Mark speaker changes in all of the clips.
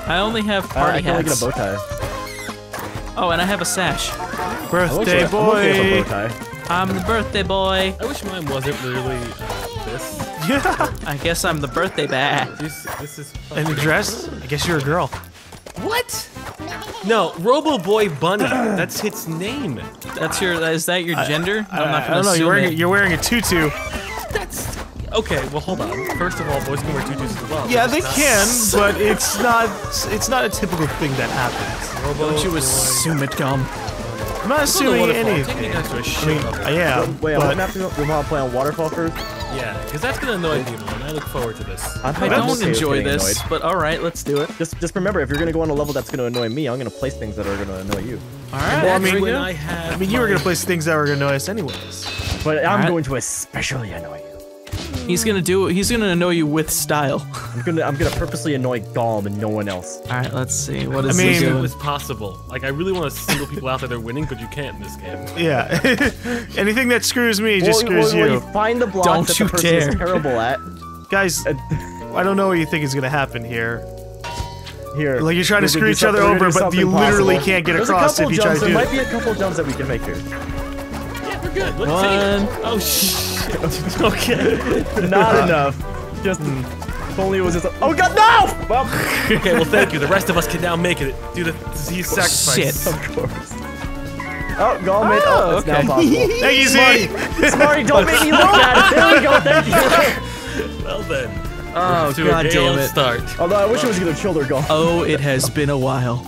Speaker 1: I only have party
Speaker 2: I can only get
Speaker 1: hats.
Speaker 2: a bow tie.
Speaker 1: Oh, and I have a sash.
Speaker 3: Birthday
Speaker 2: I'm okay
Speaker 3: boy.
Speaker 2: with a bow tie.
Speaker 1: I'm the birthday boy.
Speaker 4: I wish mine wasn't really this.
Speaker 3: Yeah.
Speaker 1: I guess I'm the birthday boy.
Speaker 4: This is.
Speaker 3: And the dress? I guess you're a girl.
Speaker 4: What? No, Robo Boy Bunny. That's its name.
Speaker 1: That's your. Is that your gender? I'm not
Speaker 3: I
Speaker 1: gonna
Speaker 3: don't know.
Speaker 1: assume it.
Speaker 3: You're wearing a tutu.
Speaker 4: That's okay. Well, hold on. First of all, boys can wear tutus as well.
Speaker 3: Yeah, they
Speaker 4: That's
Speaker 3: can, but it's not. It's not a typical thing that happens.
Speaker 4: Robo
Speaker 1: Don't you
Speaker 4: Boy.
Speaker 1: assume it, Gum.
Speaker 3: I'm not
Speaker 4: Let's go to
Speaker 3: assuming
Speaker 4: Waterfall. Take
Speaker 3: anything.
Speaker 4: you guys to a shit
Speaker 3: I mean,
Speaker 4: level.
Speaker 3: yeah,
Speaker 2: Wait, I'm
Speaker 3: but
Speaker 2: gonna have to go. We want to play on Waterfall first?
Speaker 4: Yeah, because that's gonna annoy people, and I look forward to this.
Speaker 1: I
Speaker 2: I'm
Speaker 1: don't
Speaker 2: okay with
Speaker 1: enjoy
Speaker 2: getting
Speaker 1: this,
Speaker 2: annoyed.
Speaker 1: but all right, let's do it.
Speaker 2: Just remember, if you're gonna go on a level that's gonna annoy me, I'm gonna place things that are gonna annoy you.
Speaker 1: All right.
Speaker 3: Well, I
Speaker 4: That's
Speaker 3: mean,
Speaker 4: when
Speaker 3: yeah.
Speaker 4: I have.
Speaker 3: I mean, you were
Speaker 4: my-
Speaker 3: gonna place things that were gonna annoy us anyways.
Speaker 2: But I'm
Speaker 1: Alright.
Speaker 2: going to especially annoy you.
Speaker 1: He's gonna do. He's gonna annoy you with style.
Speaker 2: I'm gonna purposely annoy Golem and no one else.
Speaker 1: All right, let's see. What is
Speaker 3: I
Speaker 1: he
Speaker 3: mean-
Speaker 4: It
Speaker 1: doing?
Speaker 4: was possible. Like, I really want to single people out that they're winning, but you can't in this game.
Speaker 3: Yeah. Anything that screws me just screws
Speaker 2: Well,
Speaker 3: you.
Speaker 2: you find the block
Speaker 1: Don't
Speaker 2: that
Speaker 1: you
Speaker 2: the person
Speaker 1: dare.
Speaker 2: is terrible at.
Speaker 3: Guys, I don't know what you think is gonna happen here.
Speaker 2: Here.
Speaker 3: Like, you're trying to
Speaker 2: we're
Speaker 3: screw
Speaker 2: gonna
Speaker 3: each
Speaker 2: do
Speaker 3: other
Speaker 2: something- we're
Speaker 3: over,
Speaker 2: gonna do
Speaker 3: but you
Speaker 2: something
Speaker 3: literally
Speaker 2: possible.
Speaker 3: can't get
Speaker 2: There's
Speaker 3: across
Speaker 2: a couple
Speaker 3: if you try
Speaker 2: jumps,
Speaker 3: to
Speaker 2: there
Speaker 3: do
Speaker 2: might
Speaker 3: it.
Speaker 2: be a couple jumps that we can make here.
Speaker 4: Yeah, we're good. Let's
Speaker 1: One.
Speaker 4: see. Oh, shit. Okay.
Speaker 2: Not enough. Just if only it was just. Oh god, no! Well,
Speaker 4: Okay, well, thank you. The rest of us can now make it. Do the disease sacrifice.
Speaker 1: Shit.
Speaker 2: of course. Oh, Golem made. Oh, it's now
Speaker 1: okay.
Speaker 2: possible.
Speaker 3: Thank you, Z!
Speaker 2: Smarty, don't make me look at it. There we go. Thank you.
Speaker 4: Well, then.
Speaker 1: Oh,
Speaker 4: To
Speaker 1: god
Speaker 4: a gale
Speaker 1: damn it.
Speaker 4: start.
Speaker 2: Although I wish it was gonna chill their Golem.
Speaker 1: Oh, it has been a while.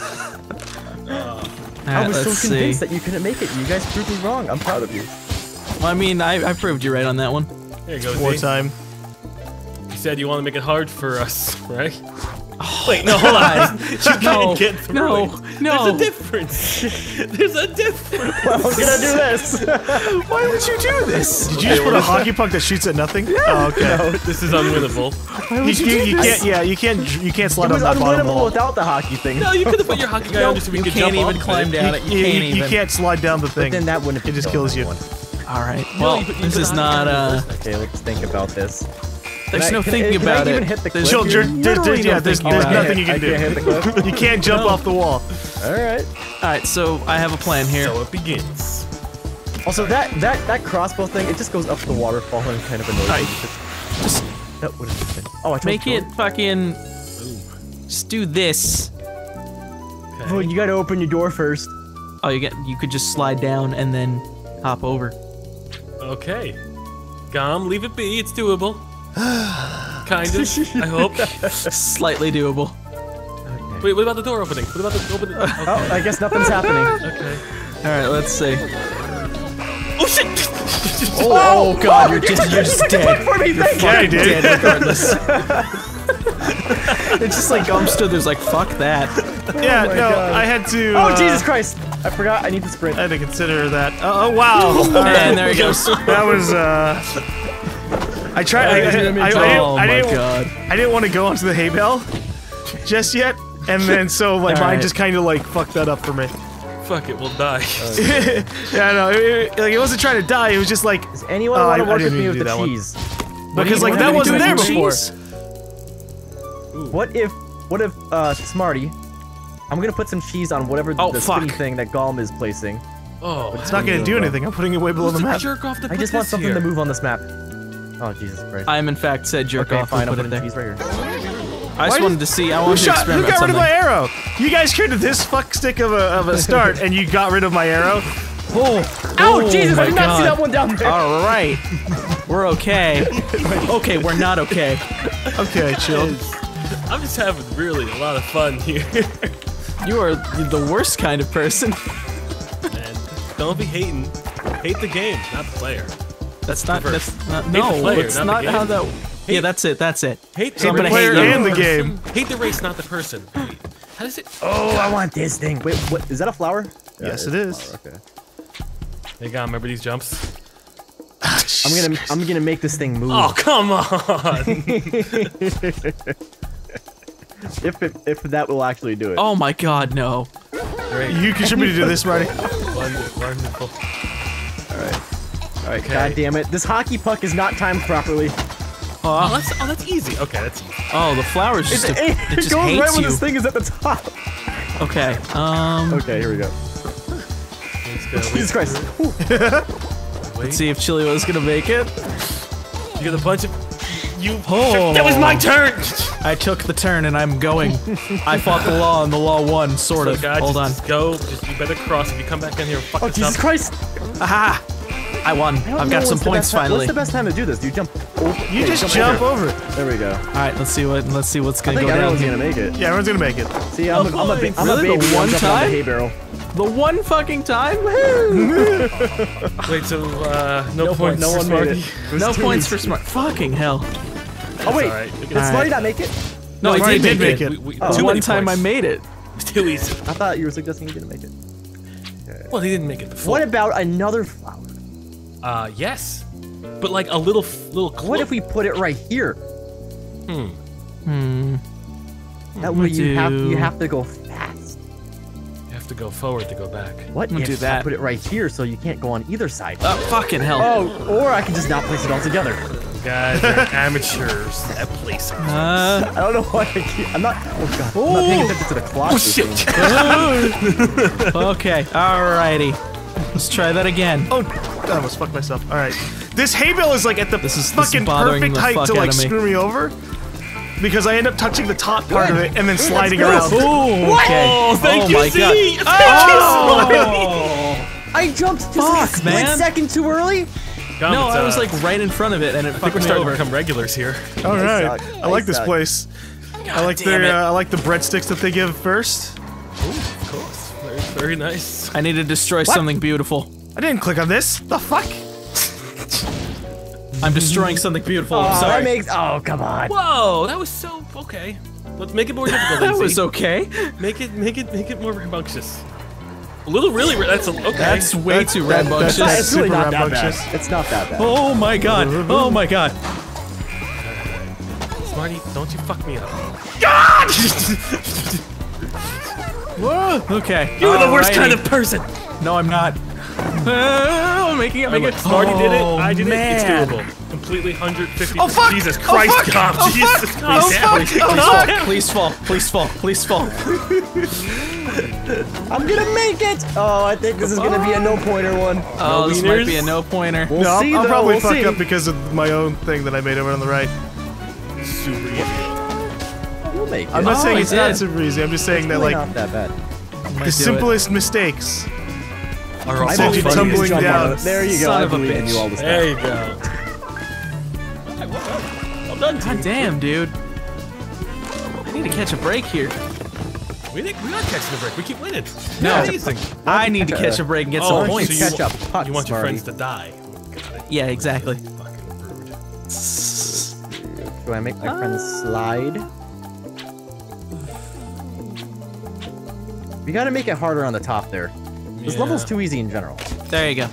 Speaker 2: I
Speaker 1: Alright,
Speaker 2: was so
Speaker 1: let's see.
Speaker 2: convinced that you couldn't make it. You guys proved me wrong. I'm proud of you.
Speaker 1: Well, I mean, I proved you right on that one.
Speaker 4: There you go, Z.
Speaker 3: Wartime.
Speaker 4: You said you want to make it hard for us, right? Wait, no, hold on. You can't get through
Speaker 1: no,
Speaker 4: it.
Speaker 1: no.
Speaker 4: There's a difference. There's a difference.
Speaker 2: I was gonna do this.
Speaker 1: Why would you do this?
Speaker 3: Did you just put a hockey puck that shoots at nothing? Oh, okay.
Speaker 4: This is unwinnable.
Speaker 3: You can't. Yeah, you can't slide
Speaker 2: It was
Speaker 3: on that bottom
Speaker 2: unwinnable
Speaker 3: wall.
Speaker 2: without the hockey thing.
Speaker 4: No, you could have put your hockey guy on just so we
Speaker 1: You
Speaker 4: could
Speaker 1: can't
Speaker 4: jump
Speaker 1: even
Speaker 4: off
Speaker 1: climb
Speaker 4: it.
Speaker 1: down it. You can't even.
Speaker 3: You can't slide down the thing.
Speaker 2: Then that wouldn't have
Speaker 3: It just
Speaker 2: killed
Speaker 3: kills you.
Speaker 2: anyone.
Speaker 1: All right. Well,
Speaker 4: you put
Speaker 1: this
Speaker 4: the
Speaker 1: is
Speaker 4: hockey
Speaker 1: not.
Speaker 4: guy on first.
Speaker 2: Okay, let's think about this.
Speaker 1: There's no
Speaker 2: Can
Speaker 1: thinking
Speaker 2: I
Speaker 1: about
Speaker 2: even
Speaker 1: it.
Speaker 2: hit the
Speaker 1: There's
Speaker 2: cliff here?
Speaker 1: literally no
Speaker 3: yeah, there's
Speaker 1: thinking about
Speaker 3: nothing
Speaker 1: it.
Speaker 3: you can
Speaker 2: I
Speaker 3: do.
Speaker 2: can't hit the cliff.
Speaker 3: You can't jump off the wall.
Speaker 2: All right.
Speaker 1: All right, so I have a plan here.
Speaker 4: So it begins.
Speaker 2: Also, that crossbow thing, it just goes up the waterfall and kind of annoys me.
Speaker 1: Just
Speaker 2: That would have been. Oh, I tried
Speaker 1: make
Speaker 2: to
Speaker 1: it fucking. Just do this.
Speaker 4: Okay.
Speaker 2: Well, you gotta open your door first.
Speaker 1: Oh, you could just slide down and then hop over.
Speaker 4: Okay. Gom, leave it be. It's doable. Kind of. I hope.
Speaker 1: Slightly doable.
Speaker 4: Wait, what about the door opening? What about the opening? Okay.
Speaker 2: Oh, I guess nothing's happening.
Speaker 4: Okay.
Speaker 1: All right, let's see.
Speaker 4: Oh shit!
Speaker 1: Oh god, you're just dead.
Speaker 2: For me, thank
Speaker 3: Yeah, I
Speaker 2: you.
Speaker 3: did.
Speaker 1: Dead regardless. It's just like Gum stood there's like, fuck that.
Speaker 3: Yeah,
Speaker 2: my
Speaker 3: no,
Speaker 2: God.
Speaker 3: I had to.
Speaker 2: Oh, Jesus Christ! I forgot. I need to sprint.
Speaker 3: I had to consider that. Oh, wow.
Speaker 1: And there he goes.
Speaker 3: That was. I tried.
Speaker 1: Oh my
Speaker 3: didn't,
Speaker 1: god.
Speaker 3: I didn't want to go onto the hay bale just yet, and then so like mine
Speaker 1: Alright.
Speaker 3: just kind of like fucked that up for me.
Speaker 4: Fuck it, we'll die.
Speaker 3: Yeah, no, like it wasn't trying to die. It was just like
Speaker 2: Does anyone
Speaker 3: Oh,
Speaker 2: want to
Speaker 3: I
Speaker 2: work with
Speaker 3: didn't
Speaker 2: me
Speaker 3: mean
Speaker 2: with
Speaker 3: to do
Speaker 2: the
Speaker 3: that one.
Speaker 2: cheese?
Speaker 3: because like
Speaker 1: What
Speaker 3: that
Speaker 1: are you
Speaker 3: wasn't
Speaker 1: doing
Speaker 3: there
Speaker 1: with
Speaker 3: before.
Speaker 1: cheese?
Speaker 2: What if Smarty? I'm gonna put some cheese on whatever
Speaker 1: Oh,
Speaker 2: the spinny
Speaker 1: fuck.
Speaker 2: thing that Golem is placing.
Speaker 4: Oh,
Speaker 3: It's not gonna do anything. I'm putting it way below the map.
Speaker 4: jerk off to
Speaker 2: I
Speaker 4: put
Speaker 2: just want
Speaker 4: this
Speaker 2: something
Speaker 4: here.
Speaker 2: to move on this map. Oh Jesus Christ!
Speaker 1: I am in fact said jerk
Speaker 2: Okay,
Speaker 1: off
Speaker 2: fine.
Speaker 1: and
Speaker 2: I'll
Speaker 1: put
Speaker 2: put
Speaker 1: it
Speaker 2: the
Speaker 1: there.
Speaker 2: cheese right here.
Speaker 1: I just wanted to see. I wanted to
Speaker 3: Who
Speaker 1: experiment
Speaker 3: got rid of
Speaker 1: something.
Speaker 3: my arrow? You guys created this fuck stick of a start, and you got rid of my arrow.
Speaker 1: Oh,
Speaker 2: Ow, Jesus!
Speaker 1: my
Speaker 2: I did not see
Speaker 1: God.
Speaker 2: that one down there.
Speaker 1: All right, we're okay. Okay, we're not okay.
Speaker 3: Okay, chill.
Speaker 4: I'm just having really a lot of fun here.
Speaker 1: You are the worst kind of person.
Speaker 4: And don't be hating. Hate the game, not the player.
Speaker 1: That's not.
Speaker 4: reverse.
Speaker 1: That's not.
Speaker 4: Hate the
Speaker 1: No,
Speaker 4: player,
Speaker 1: that's
Speaker 4: not
Speaker 1: not
Speaker 4: the
Speaker 1: how
Speaker 4: game.
Speaker 1: that. Yeah, that's it. That's it.
Speaker 4: Hate
Speaker 1: So I'm
Speaker 3: the
Speaker 1: gonna
Speaker 3: player
Speaker 1: hate you.
Speaker 3: and the game.
Speaker 4: Hate the race, not the person. Wait, how does it?
Speaker 2: Oh, I want this thing. Wait, what? Is that a flower?
Speaker 3: Yes,
Speaker 2: Yeah,
Speaker 3: it
Speaker 2: it's
Speaker 3: is.
Speaker 2: a flower, Okay.
Speaker 4: Hey, God, remember these jumps?
Speaker 2: I'm gonna make this thing move.
Speaker 4: Oh, come on!
Speaker 2: If that will actually do it.
Speaker 1: Oh my God, no.
Speaker 4: Great.
Speaker 3: You contributed to this, Marty.
Speaker 4: Wonderful.
Speaker 2: All right. God damn it! This hockey puck is not timed properly.
Speaker 4: Oh, that's easy. Okay, that's easy.
Speaker 1: Oh, the flowers just it
Speaker 2: It
Speaker 1: just
Speaker 2: goes
Speaker 1: hates
Speaker 2: right when
Speaker 1: you.
Speaker 2: this thing is at the top.
Speaker 1: Okay.
Speaker 2: Okay, here we go. Jesus Christ. Ooh.
Speaker 1: Let's see if Chili was gonna make it.
Speaker 4: You get a bunch of. You.
Speaker 1: Oh.
Speaker 4: That was my turn.
Speaker 1: I took the turn and I'm going. I fought the law and the law won, sort of.
Speaker 4: God,
Speaker 1: Hold on.
Speaker 4: Just go. Just, you better cross. If you come back in here and fuck
Speaker 2: Oh,
Speaker 4: this
Speaker 2: Jesus
Speaker 4: up.
Speaker 2: Christ.
Speaker 1: Aha! I won. I've got some points finally.
Speaker 2: What's the best time to do this? Do you jump?
Speaker 3: You just jump over it.
Speaker 2: There we go.
Speaker 1: All right, let's see what's
Speaker 2: I
Speaker 1: gonna
Speaker 2: think
Speaker 1: go down
Speaker 2: everyone's
Speaker 1: here.
Speaker 2: gonna make it.
Speaker 3: Yeah, everyone's gonna make it.
Speaker 2: See, I'm a
Speaker 1: Really?
Speaker 2: baby.
Speaker 1: The one
Speaker 2: I'm jumping on
Speaker 1: time?
Speaker 2: the hay barrel.
Speaker 1: The one fucking time?
Speaker 4: Wait, so no points.
Speaker 2: No
Speaker 4: for
Speaker 2: one made
Speaker 4: Smarty?
Speaker 2: it.
Speaker 1: No points for smart. Fucking hell.
Speaker 2: Oh wait,
Speaker 4: Alright, we
Speaker 2: did
Speaker 4: can-
Speaker 2: Smarty not make it?
Speaker 1: No, I
Speaker 3: Smarty
Speaker 1: did make it.
Speaker 2: Oh.
Speaker 1: The
Speaker 4: Too
Speaker 1: one
Speaker 4: many
Speaker 1: time
Speaker 4: points.
Speaker 1: I made it.
Speaker 4: It's too easy.
Speaker 2: I thought you were suggesting you didn't make it.
Speaker 4: Well, he didn't make it before.
Speaker 2: What about another flower?
Speaker 4: Yes, but like a little
Speaker 2: What if we put it right here? That way
Speaker 1: do-
Speaker 2: you have to go fast.
Speaker 4: You have to go forward to go back.
Speaker 2: What
Speaker 1: We'll
Speaker 2: if
Speaker 1: do
Speaker 2: I
Speaker 1: that.
Speaker 2: put it right here so you can't go on either side?
Speaker 1: Fucking hell.
Speaker 2: Oh, or I can just not place it all together.
Speaker 4: Guys, are amateurs at placing.
Speaker 2: I don't know why I'm not. Oh god, I'm not paying attention to the clock.
Speaker 4: Oh shit!
Speaker 1: Okay, alrighty. Let's try that again.
Speaker 3: Oh, I almost fucked myself. All right, this hay bale is like at the
Speaker 1: This is
Speaker 3: fucking
Speaker 1: bothering
Speaker 3: perfect
Speaker 1: the
Speaker 3: height
Speaker 1: fuck
Speaker 3: to
Speaker 1: out
Speaker 3: like
Speaker 1: of me.
Speaker 3: screw me over, because I end up touching the top part of it and then sliding around.
Speaker 1: Ooh, okay.
Speaker 4: Oh, thank you,
Speaker 1: my
Speaker 4: Z.
Speaker 1: God.
Speaker 4: Thank you, Smarty.
Speaker 1: Oh!
Speaker 2: I jumped just
Speaker 1: Fuck,
Speaker 2: like a split
Speaker 1: man.
Speaker 2: second too early.
Speaker 1: No, I was like right in front of it and it
Speaker 4: I think
Speaker 1: fucked
Speaker 4: we're
Speaker 1: me
Speaker 4: starting to
Speaker 1: over.
Speaker 4: become regulars here.
Speaker 3: All right,
Speaker 2: suck.
Speaker 3: I like
Speaker 2: I
Speaker 3: this
Speaker 2: suck.
Speaker 3: place. I like
Speaker 1: damn
Speaker 3: their
Speaker 1: it.
Speaker 3: I like the breadsticks that they give first.
Speaker 4: Of course, very, very nice.
Speaker 1: I need to destroy something beautiful.
Speaker 3: I didn't click on this. The fuck?
Speaker 1: I'm destroying something beautiful. I'm
Speaker 2: That
Speaker 1: sorry.
Speaker 2: makes. Oh come on.
Speaker 4: Whoa, that was so okay. Let's make it more difficult.
Speaker 1: That
Speaker 4: Z.
Speaker 1: was okay.
Speaker 4: Make it more rambunctious. A little, really. That's okay.
Speaker 1: That's way too rambunctious.
Speaker 2: It's really
Speaker 3: super
Speaker 2: not that
Speaker 3: rambunctious.
Speaker 2: bad. It's not that bad.
Speaker 1: Oh my god. Oh my god.
Speaker 4: Smarty, don't you fuck me up.
Speaker 1: Whoa. Okay.
Speaker 4: You're the worst
Speaker 1: alrighty.
Speaker 4: kind of person.
Speaker 1: No, I'm not. Oh, making it, making it.
Speaker 4: Smarty did it.
Speaker 1: Oh,
Speaker 4: I did
Speaker 1: man.
Speaker 4: it. It's doable. Completely 150.
Speaker 3: Oh, fuck!
Speaker 4: Jesus
Speaker 3: Oh,
Speaker 4: Christ,
Speaker 3: fuck!
Speaker 4: God.
Speaker 3: Oh,
Speaker 4: Jesus
Speaker 3: fuck!
Speaker 4: Christ.
Speaker 3: Oh,
Speaker 1: Please,
Speaker 3: fuck!
Speaker 1: please
Speaker 3: Oh,
Speaker 1: fall.
Speaker 3: fuck!
Speaker 1: Please fall. Please fall. Please fall.
Speaker 2: I'm gonna make it. Oh, I think this is gonna be a no pointer one.
Speaker 1: Oh, this might be a
Speaker 4: wieners?
Speaker 1: no pointer.
Speaker 2: We'll
Speaker 3: No,
Speaker 2: see,
Speaker 3: I'll
Speaker 2: though,
Speaker 3: probably
Speaker 2: we'll
Speaker 3: fuck
Speaker 2: see.
Speaker 3: up because of my own thing that I made over on the right.
Speaker 4: Super easy.
Speaker 2: We'll make it.
Speaker 3: I'm not
Speaker 1: Oh,
Speaker 3: saying
Speaker 1: I
Speaker 3: it's not
Speaker 1: did.
Speaker 3: super easy. I'm just saying that
Speaker 2: Really
Speaker 3: like
Speaker 2: not that bad.
Speaker 3: the simplest mistakes
Speaker 4: Are all
Speaker 2: I
Speaker 3: send
Speaker 2: believe
Speaker 3: you
Speaker 2: in
Speaker 3: tumbling
Speaker 2: jump on
Speaker 3: down.
Speaker 2: it. There you go.
Speaker 1: Son
Speaker 2: I
Speaker 1: of a
Speaker 2: believe in
Speaker 1: bitch.
Speaker 2: you all this
Speaker 4: There
Speaker 2: time.
Speaker 4: you go. Well done,
Speaker 1: God damn, dude. I need to catch a break here.
Speaker 4: We're not catching the break. We keep winning.
Speaker 1: No.
Speaker 4: Amazing.
Speaker 1: I need to catch a break and get
Speaker 4: Oh,
Speaker 1: some points.
Speaker 4: so you,
Speaker 2: Catch up. Puck,
Speaker 4: you want your
Speaker 2: Smarty.
Speaker 4: friends to die. Got it.
Speaker 1: Yeah, exactly.
Speaker 4: Fucking rude.
Speaker 2: Do I make my friend slide? You gotta make it harder on the top there. This
Speaker 4: Yeah.
Speaker 2: level's too easy in general.
Speaker 1: There you go.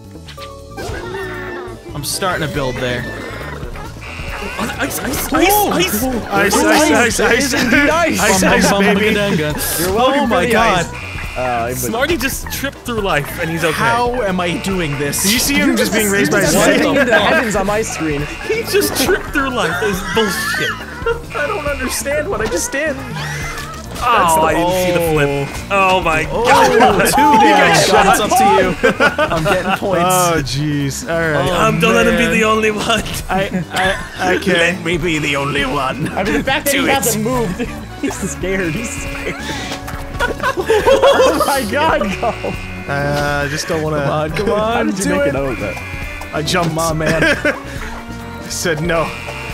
Speaker 1: I'm starting to build there.
Speaker 4: Oh, ice, ice,
Speaker 1: Oh!
Speaker 4: ice, ice.
Speaker 3: Ice, ice, ice, ice, ice, ice, baby.
Speaker 2: You're welcome
Speaker 1: Oh
Speaker 2: for
Speaker 1: my
Speaker 2: the
Speaker 1: god.
Speaker 2: ice.
Speaker 4: Smarty just tripped through life and he's okay.
Speaker 1: How am I doing this?
Speaker 3: Do you see him just being raised by his
Speaker 2: Just
Speaker 3: leg?
Speaker 2: sitting
Speaker 1: the
Speaker 2: in the
Speaker 1: fuck?
Speaker 2: heavens on my screen.
Speaker 4: He just tripped through life. That is bullshit.
Speaker 1: I don't understand what I just did.
Speaker 4: Oh, I didn't see the flip. Oh my god.
Speaker 1: Too damn shot. It's up to you. I'm getting points.
Speaker 3: Oh jeez. All right.
Speaker 4: Don't let him be
Speaker 1: man.
Speaker 4: the only one.
Speaker 3: Okay.
Speaker 1: me be the only one.
Speaker 2: I mean, the fact that
Speaker 1: Do
Speaker 2: he
Speaker 1: it.
Speaker 2: hasn't moved. He's scared. He's scared. Oh my god, go.
Speaker 3: I just don't want to.
Speaker 1: Come on,
Speaker 2: How did you
Speaker 1: do
Speaker 2: make
Speaker 1: it.
Speaker 2: it out of that?
Speaker 3: I jumped.
Speaker 1: Come on, man.
Speaker 3: I said no.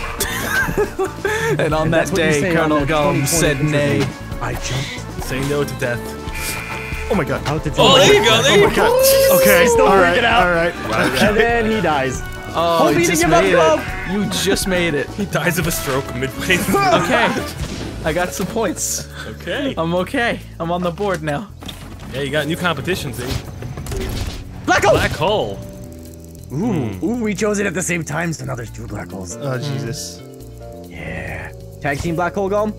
Speaker 1: And on that
Speaker 2: That's what you
Speaker 1: day,
Speaker 2: say on
Speaker 1: Colonel
Speaker 2: the
Speaker 1: Gollum
Speaker 2: 2020
Speaker 1: said
Speaker 2: picture.
Speaker 1: nay.
Speaker 2: I jumped
Speaker 4: Say no to death.
Speaker 3: Oh my god.
Speaker 2: out the
Speaker 4: Oh, there you go. There you
Speaker 3: Oh my god. Okay.
Speaker 2: He's still
Speaker 3: All right.
Speaker 2: freaking out.
Speaker 3: All right.
Speaker 2: And then he dies.
Speaker 1: Oh,
Speaker 2: Hope
Speaker 1: you
Speaker 2: he didn't
Speaker 1: just
Speaker 2: give up,
Speaker 1: made
Speaker 2: Rob.
Speaker 1: it. You just made it.
Speaker 4: He dies of a stroke midway through.
Speaker 1: Okay. I got some points.
Speaker 4: Okay.
Speaker 1: I'm okay. I'm on the board now.
Speaker 4: Yeah, you got new competitions, eh?
Speaker 2: Black hole!
Speaker 4: Black hole.
Speaker 2: Ooh, we chose it at the same time, so now there's two black holes.
Speaker 3: Oh Jesus.
Speaker 2: Yeah. Tag team black hole gum?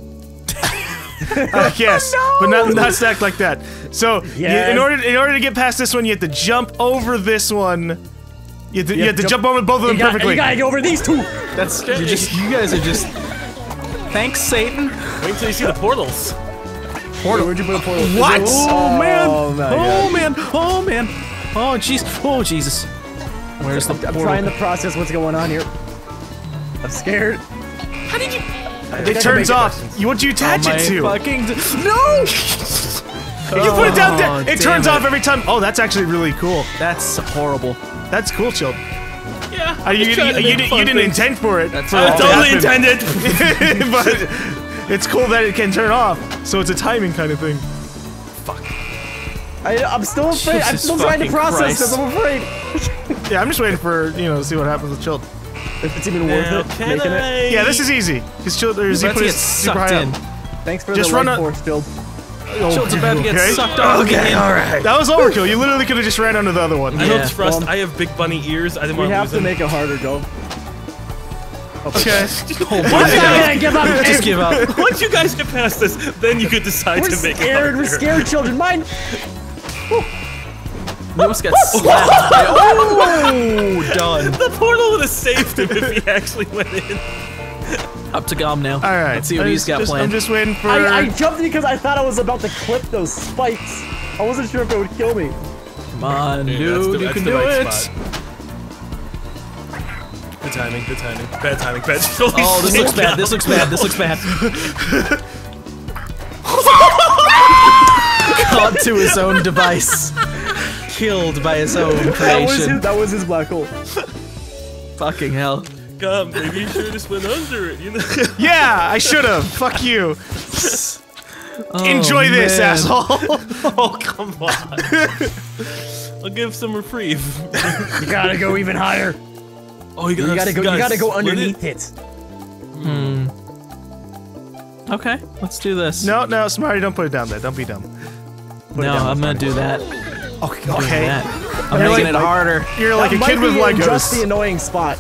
Speaker 3: Yes, but not stacked like that. So
Speaker 2: Yes.
Speaker 3: in order to get past this one, you have to jump over this one. You have to jump over both of them perfectly.
Speaker 2: You gotta go over these two!
Speaker 1: That's you guys are just. Thanks, Satan.
Speaker 4: Wait until you see the portals.
Speaker 2: Portal. Where'd you put a portal?
Speaker 1: What? Oh man!
Speaker 2: Oh, my
Speaker 1: Oh
Speaker 2: God.
Speaker 1: man! Oh man! Oh jeez! Oh Jesus! Where's the
Speaker 2: I'm
Speaker 1: portal?
Speaker 2: trying to process what's going on here. I'm scared.
Speaker 4: How did you?
Speaker 3: It turns off. What do you attach
Speaker 1: my
Speaker 3: it to?
Speaker 1: fucking no!
Speaker 3: You put it down
Speaker 1: Oh,
Speaker 3: there. It
Speaker 1: damn
Speaker 3: turns
Speaker 1: it.
Speaker 3: off every time. Oh, that's actually really cool.
Speaker 1: That's horrible.
Speaker 3: That's cool, Chilled.
Speaker 4: Yeah.
Speaker 3: You didn't intend for it.
Speaker 1: That's
Speaker 3: for
Speaker 1: fine.
Speaker 3: it
Speaker 4: I
Speaker 3: to
Speaker 4: totally
Speaker 3: happen.
Speaker 4: intended.
Speaker 3: But it's cool that it can turn off. So it's a timing kind of thing. Fuck.
Speaker 2: I'm still afraid. I'm
Speaker 1: Jesus
Speaker 2: still trying to
Speaker 1: fucking
Speaker 2: process
Speaker 1: Christ.
Speaker 2: this. I'm afraid.
Speaker 3: Yeah, I'm just waiting for to see what happens with Chilled.
Speaker 2: If it's even worth
Speaker 4: Now,
Speaker 2: it,
Speaker 4: can
Speaker 2: making it.
Speaker 4: I?
Speaker 3: Yeah, this is easy. Because Chilled or Z
Speaker 1: About
Speaker 3: put
Speaker 1: to
Speaker 3: it
Speaker 1: get
Speaker 3: super
Speaker 1: sucked
Speaker 3: high
Speaker 1: in.
Speaker 3: up.
Speaker 2: Thanks for
Speaker 3: Just
Speaker 2: the
Speaker 3: run
Speaker 2: life
Speaker 3: a-
Speaker 2: force, Chilled.
Speaker 1: Child's about to get
Speaker 3: Okay.
Speaker 1: sucked off.
Speaker 3: Okay, alright. That was overkill. You literally could have just ran under the other one.
Speaker 4: I
Speaker 1: Yeah.
Speaker 4: know it's Frost.
Speaker 2: Well,
Speaker 4: I have big bunny ears. I didn't
Speaker 2: We
Speaker 4: want to
Speaker 2: have
Speaker 4: lose
Speaker 2: to
Speaker 4: them.
Speaker 2: make it harder, Joe.
Speaker 3: Okay.
Speaker 2: I give up.
Speaker 1: Just give up.
Speaker 4: Once you guys get past this, then you could decide
Speaker 2: We're
Speaker 4: to make it
Speaker 2: scared.
Speaker 4: harder.
Speaker 2: We're scared, children. Mine.
Speaker 1: We almost got slapped by. Oh, done.
Speaker 4: The portal would have saved him if he actually went in.
Speaker 1: Up to Gom now.
Speaker 3: Alright.
Speaker 1: Let's see what he's got
Speaker 3: I'm
Speaker 1: planned.
Speaker 3: just waiting for.
Speaker 2: I jumped because I thought I was about to clip those spikes. I wasn't sure if it would kill me.
Speaker 1: Come on,
Speaker 4: Dude,
Speaker 1: dude, you
Speaker 4: that's
Speaker 1: can
Speaker 4: the
Speaker 1: do
Speaker 4: right
Speaker 1: it.
Speaker 4: spot. Good timing, good timing. Bad timing, bad. Holy
Speaker 1: Oh, this
Speaker 4: shit,
Speaker 1: looks bad.
Speaker 4: God.
Speaker 1: This looks bad. This looks bad. Caught to his own device. Killed by his own creation.
Speaker 2: That was his black hole.
Speaker 1: Fucking hell.
Speaker 4: God, maybe you should have just went under it, you know?
Speaker 3: Yeah, I should have. Fuck you.
Speaker 1: Oh,
Speaker 3: Enjoy this,
Speaker 1: man.
Speaker 3: asshole.
Speaker 4: Oh, come on. I'll give some reprieve.
Speaker 2: You gotta go even higher.
Speaker 4: Oh,
Speaker 2: You gotta go. You gotta go
Speaker 4: split
Speaker 2: underneath it.
Speaker 1: Okay, let's do this.
Speaker 3: No, no, Smarty, don't put it down there. Don't be dumb.
Speaker 1: No, I'm gonna do that.
Speaker 3: Okay.
Speaker 1: Doing
Speaker 3: Okay.
Speaker 1: that. I'm
Speaker 3: You're
Speaker 1: making
Speaker 3: like-
Speaker 1: it harder.
Speaker 3: You're like
Speaker 2: That
Speaker 3: a
Speaker 2: might
Speaker 3: kid with
Speaker 2: be in just the
Speaker 3: Legos.
Speaker 2: annoying spot.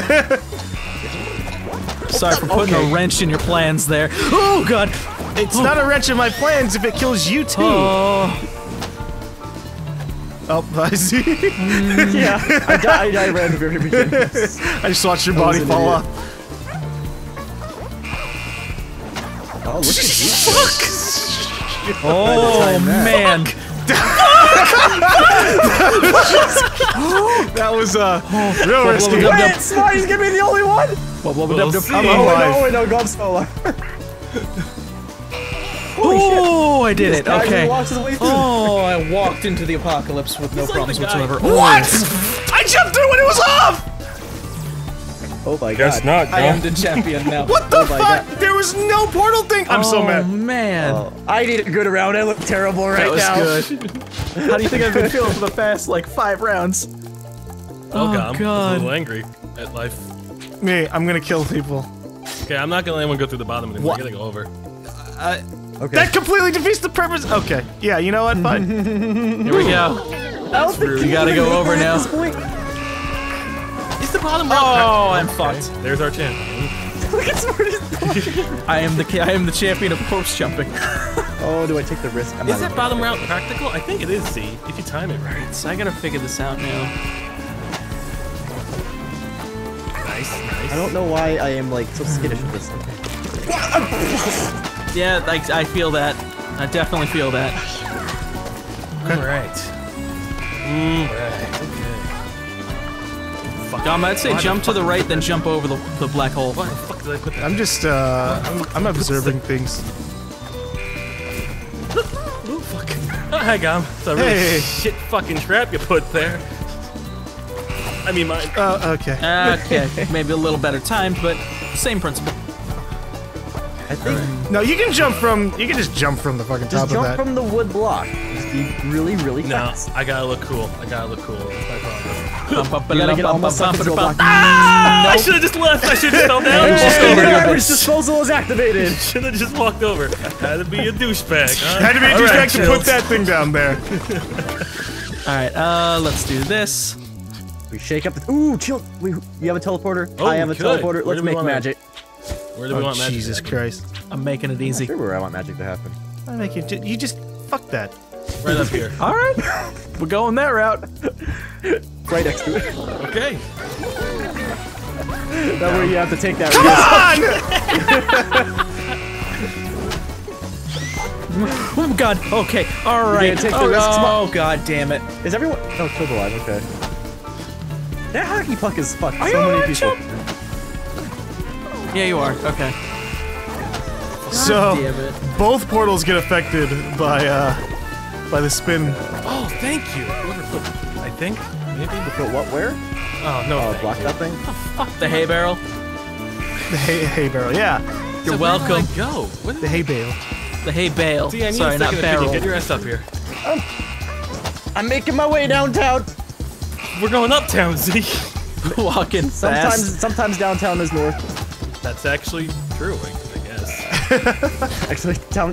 Speaker 1: Sorry for putting
Speaker 2: Okay.
Speaker 1: a wrench in your plans there. Oh god.
Speaker 3: It's not a wrench in my plans if it kills you too.
Speaker 1: Oh.
Speaker 3: Oh, I see.
Speaker 2: Yeah, I ran the very beginning.
Speaker 3: I just watched your body
Speaker 2: an
Speaker 3: fall
Speaker 2: idiot.
Speaker 3: off.
Speaker 2: Oh, look at you.
Speaker 1: Oh
Speaker 2: time that.
Speaker 1: man.
Speaker 3: That was real risky.
Speaker 1: Dub, dub.
Speaker 2: Wait, Smarty's gonna be the only one.
Speaker 4: We'll see.
Speaker 3: I'm
Speaker 2: Oh
Speaker 3: alive.
Speaker 2: wait, no, Gob's still alive.
Speaker 1: Oh, I did it.
Speaker 2: Casually
Speaker 1: Okay.
Speaker 2: walks his way through.
Speaker 1: Oh, I walked into the apocalypse with no
Speaker 4: He's like
Speaker 1: problems
Speaker 4: the guy.
Speaker 1: whatsoever.
Speaker 3: What? I jumped through when it was off.
Speaker 2: Oh my god.
Speaker 4: not,
Speaker 1: I am the champion now.
Speaker 3: What the
Speaker 2: Oh my
Speaker 3: fuck? There was no portal thing. I'm so
Speaker 1: Oh
Speaker 3: mad.
Speaker 1: man.
Speaker 2: Oh, I need a good round. I look terrible right
Speaker 1: That was
Speaker 2: now.
Speaker 1: good. How do you think I've been feeling for the past like 5 rounds?
Speaker 4: Oh, God. I'm a
Speaker 1: God.
Speaker 4: little angry at life.
Speaker 3: Me, I'm gonna kill people.
Speaker 4: Okay, I'm not gonna let anyone go through the bottom anymore.
Speaker 1: What?
Speaker 4: I gotta go over.
Speaker 2: Okay.
Speaker 3: That completely defeats the purpose. Okay. Yeah, you know what? Fine.
Speaker 1: Here we go.
Speaker 2: I don't think
Speaker 1: You gotta go over now.
Speaker 2: At this point.
Speaker 4: Is the bottom route?
Speaker 1: Oh, I'm
Speaker 4: Okay,
Speaker 1: fucked.
Speaker 4: There's our champ.
Speaker 2: Look at Smarty's.
Speaker 1: I am the champion of corpse jumping.
Speaker 2: Oh, do I take the risk? I'm
Speaker 4: Is
Speaker 2: not
Speaker 4: that
Speaker 2: even
Speaker 4: bottom
Speaker 2: gonna
Speaker 4: route practical? I think it is, Z, if you time it right.
Speaker 1: So I gotta figure this out now.
Speaker 4: Nice, nice.
Speaker 2: I don't know why I am like so skittish with this thing.
Speaker 1: Yeah, like I feel that. I definitely feel that.
Speaker 4: Alright.
Speaker 1: Dom, I'd say jump to the right, then jump over the black hole.
Speaker 4: Why the fuck did I put that?
Speaker 3: I'm just I'm observing things.
Speaker 4: Ooh, fuck. Oh, hi, Gom. It's a really
Speaker 3: Hey.
Speaker 4: shit fucking trap you put there. I mean, mine.
Speaker 3: Okay.
Speaker 1: Okay, maybe a little better timed, but same principle.
Speaker 2: I think
Speaker 3: No, you can jump from. You can just jump from the fucking
Speaker 2: just
Speaker 3: top
Speaker 2: jump
Speaker 3: of that.
Speaker 2: from the wood block. Just be really, really
Speaker 4: No,
Speaker 2: fast.
Speaker 4: I gotta look cool. I gotta look cool. That's my problem.
Speaker 2: You gotta get almost sucked into a block.
Speaker 4: Ah! I should have just left. I should have just fell down.
Speaker 2: Garbage disposal is activated.
Speaker 4: Should have just walked over. Had to be a douchebag. Huh?
Speaker 3: Had to be a
Speaker 4: All right,
Speaker 3: douchebag to
Speaker 4: Chills.
Speaker 3: put that thing down there.
Speaker 1: Alright, let's do this.
Speaker 2: We shake up the. Ooh, chill. You have a teleporter.
Speaker 4: Oh,
Speaker 2: I have a
Speaker 4: we could.
Speaker 2: teleporter.
Speaker 4: Where
Speaker 2: Let's
Speaker 4: do we
Speaker 2: make
Speaker 4: wanna-
Speaker 2: magic.
Speaker 4: Where do we
Speaker 3: Oh,
Speaker 4: want magic?
Speaker 3: Jesus Christ!
Speaker 1: I'm making it easy.
Speaker 2: Sure, where I want magic to happen.
Speaker 3: I make you just fuck that.
Speaker 4: Right up here.
Speaker 1: Alright, we're going that route.
Speaker 2: Right next to it.
Speaker 4: Okay.
Speaker 2: That where you have to take that risk.
Speaker 1: Oh god. Okay. All right.
Speaker 2: take the risks,
Speaker 1: oh god damn it.
Speaker 2: Is everyone? Oh, killed alive. Okay. That hockey puck is fucked.
Speaker 1: Are you
Speaker 2: So many
Speaker 1: alright,
Speaker 2: people.
Speaker 1: Yeah, you are. Okay.
Speaker 3: So
Speaker 1: Damn it.
Speaker 3: both portals get affected by the spin.
Speaker 4: Oh, thank you. Whoever put, I think, maybe.
Speaker 2: But what? Where?
Speaker 4: Oh no.
Speaker 2: Oh,
Speaker 4: thank
Speaker 2: block
Speaker 4: you.
Speaker 2: that thing.
Speaker 1: Fuck the hay barrel.
Speaker 3: The hay barrel. Yeah,
Speaker 1: You're
Speaker 4: So
Speaker 1: welcome.
Speaker 4: Where did I go? What
Speaker 3: the hay bale.
Speaker 1: The hay bale.
Speaker 4: See, I need
Speaker 1: Sorry,
Speaker 4: a
Speaker 1: not
Speaker 4: second opinion.
Speaker 1: barrel.
Speaker 4: Get your ass up here.
Speaker 2: I'm making my way downtown.
Speaker 4: We're going uptown, Z.
Speaker 1: Walking fast.
Speaker 2: Sometimes downtown is north.
Speaker 4: That's actually true, I guess.
Speaker 2: Actually, down.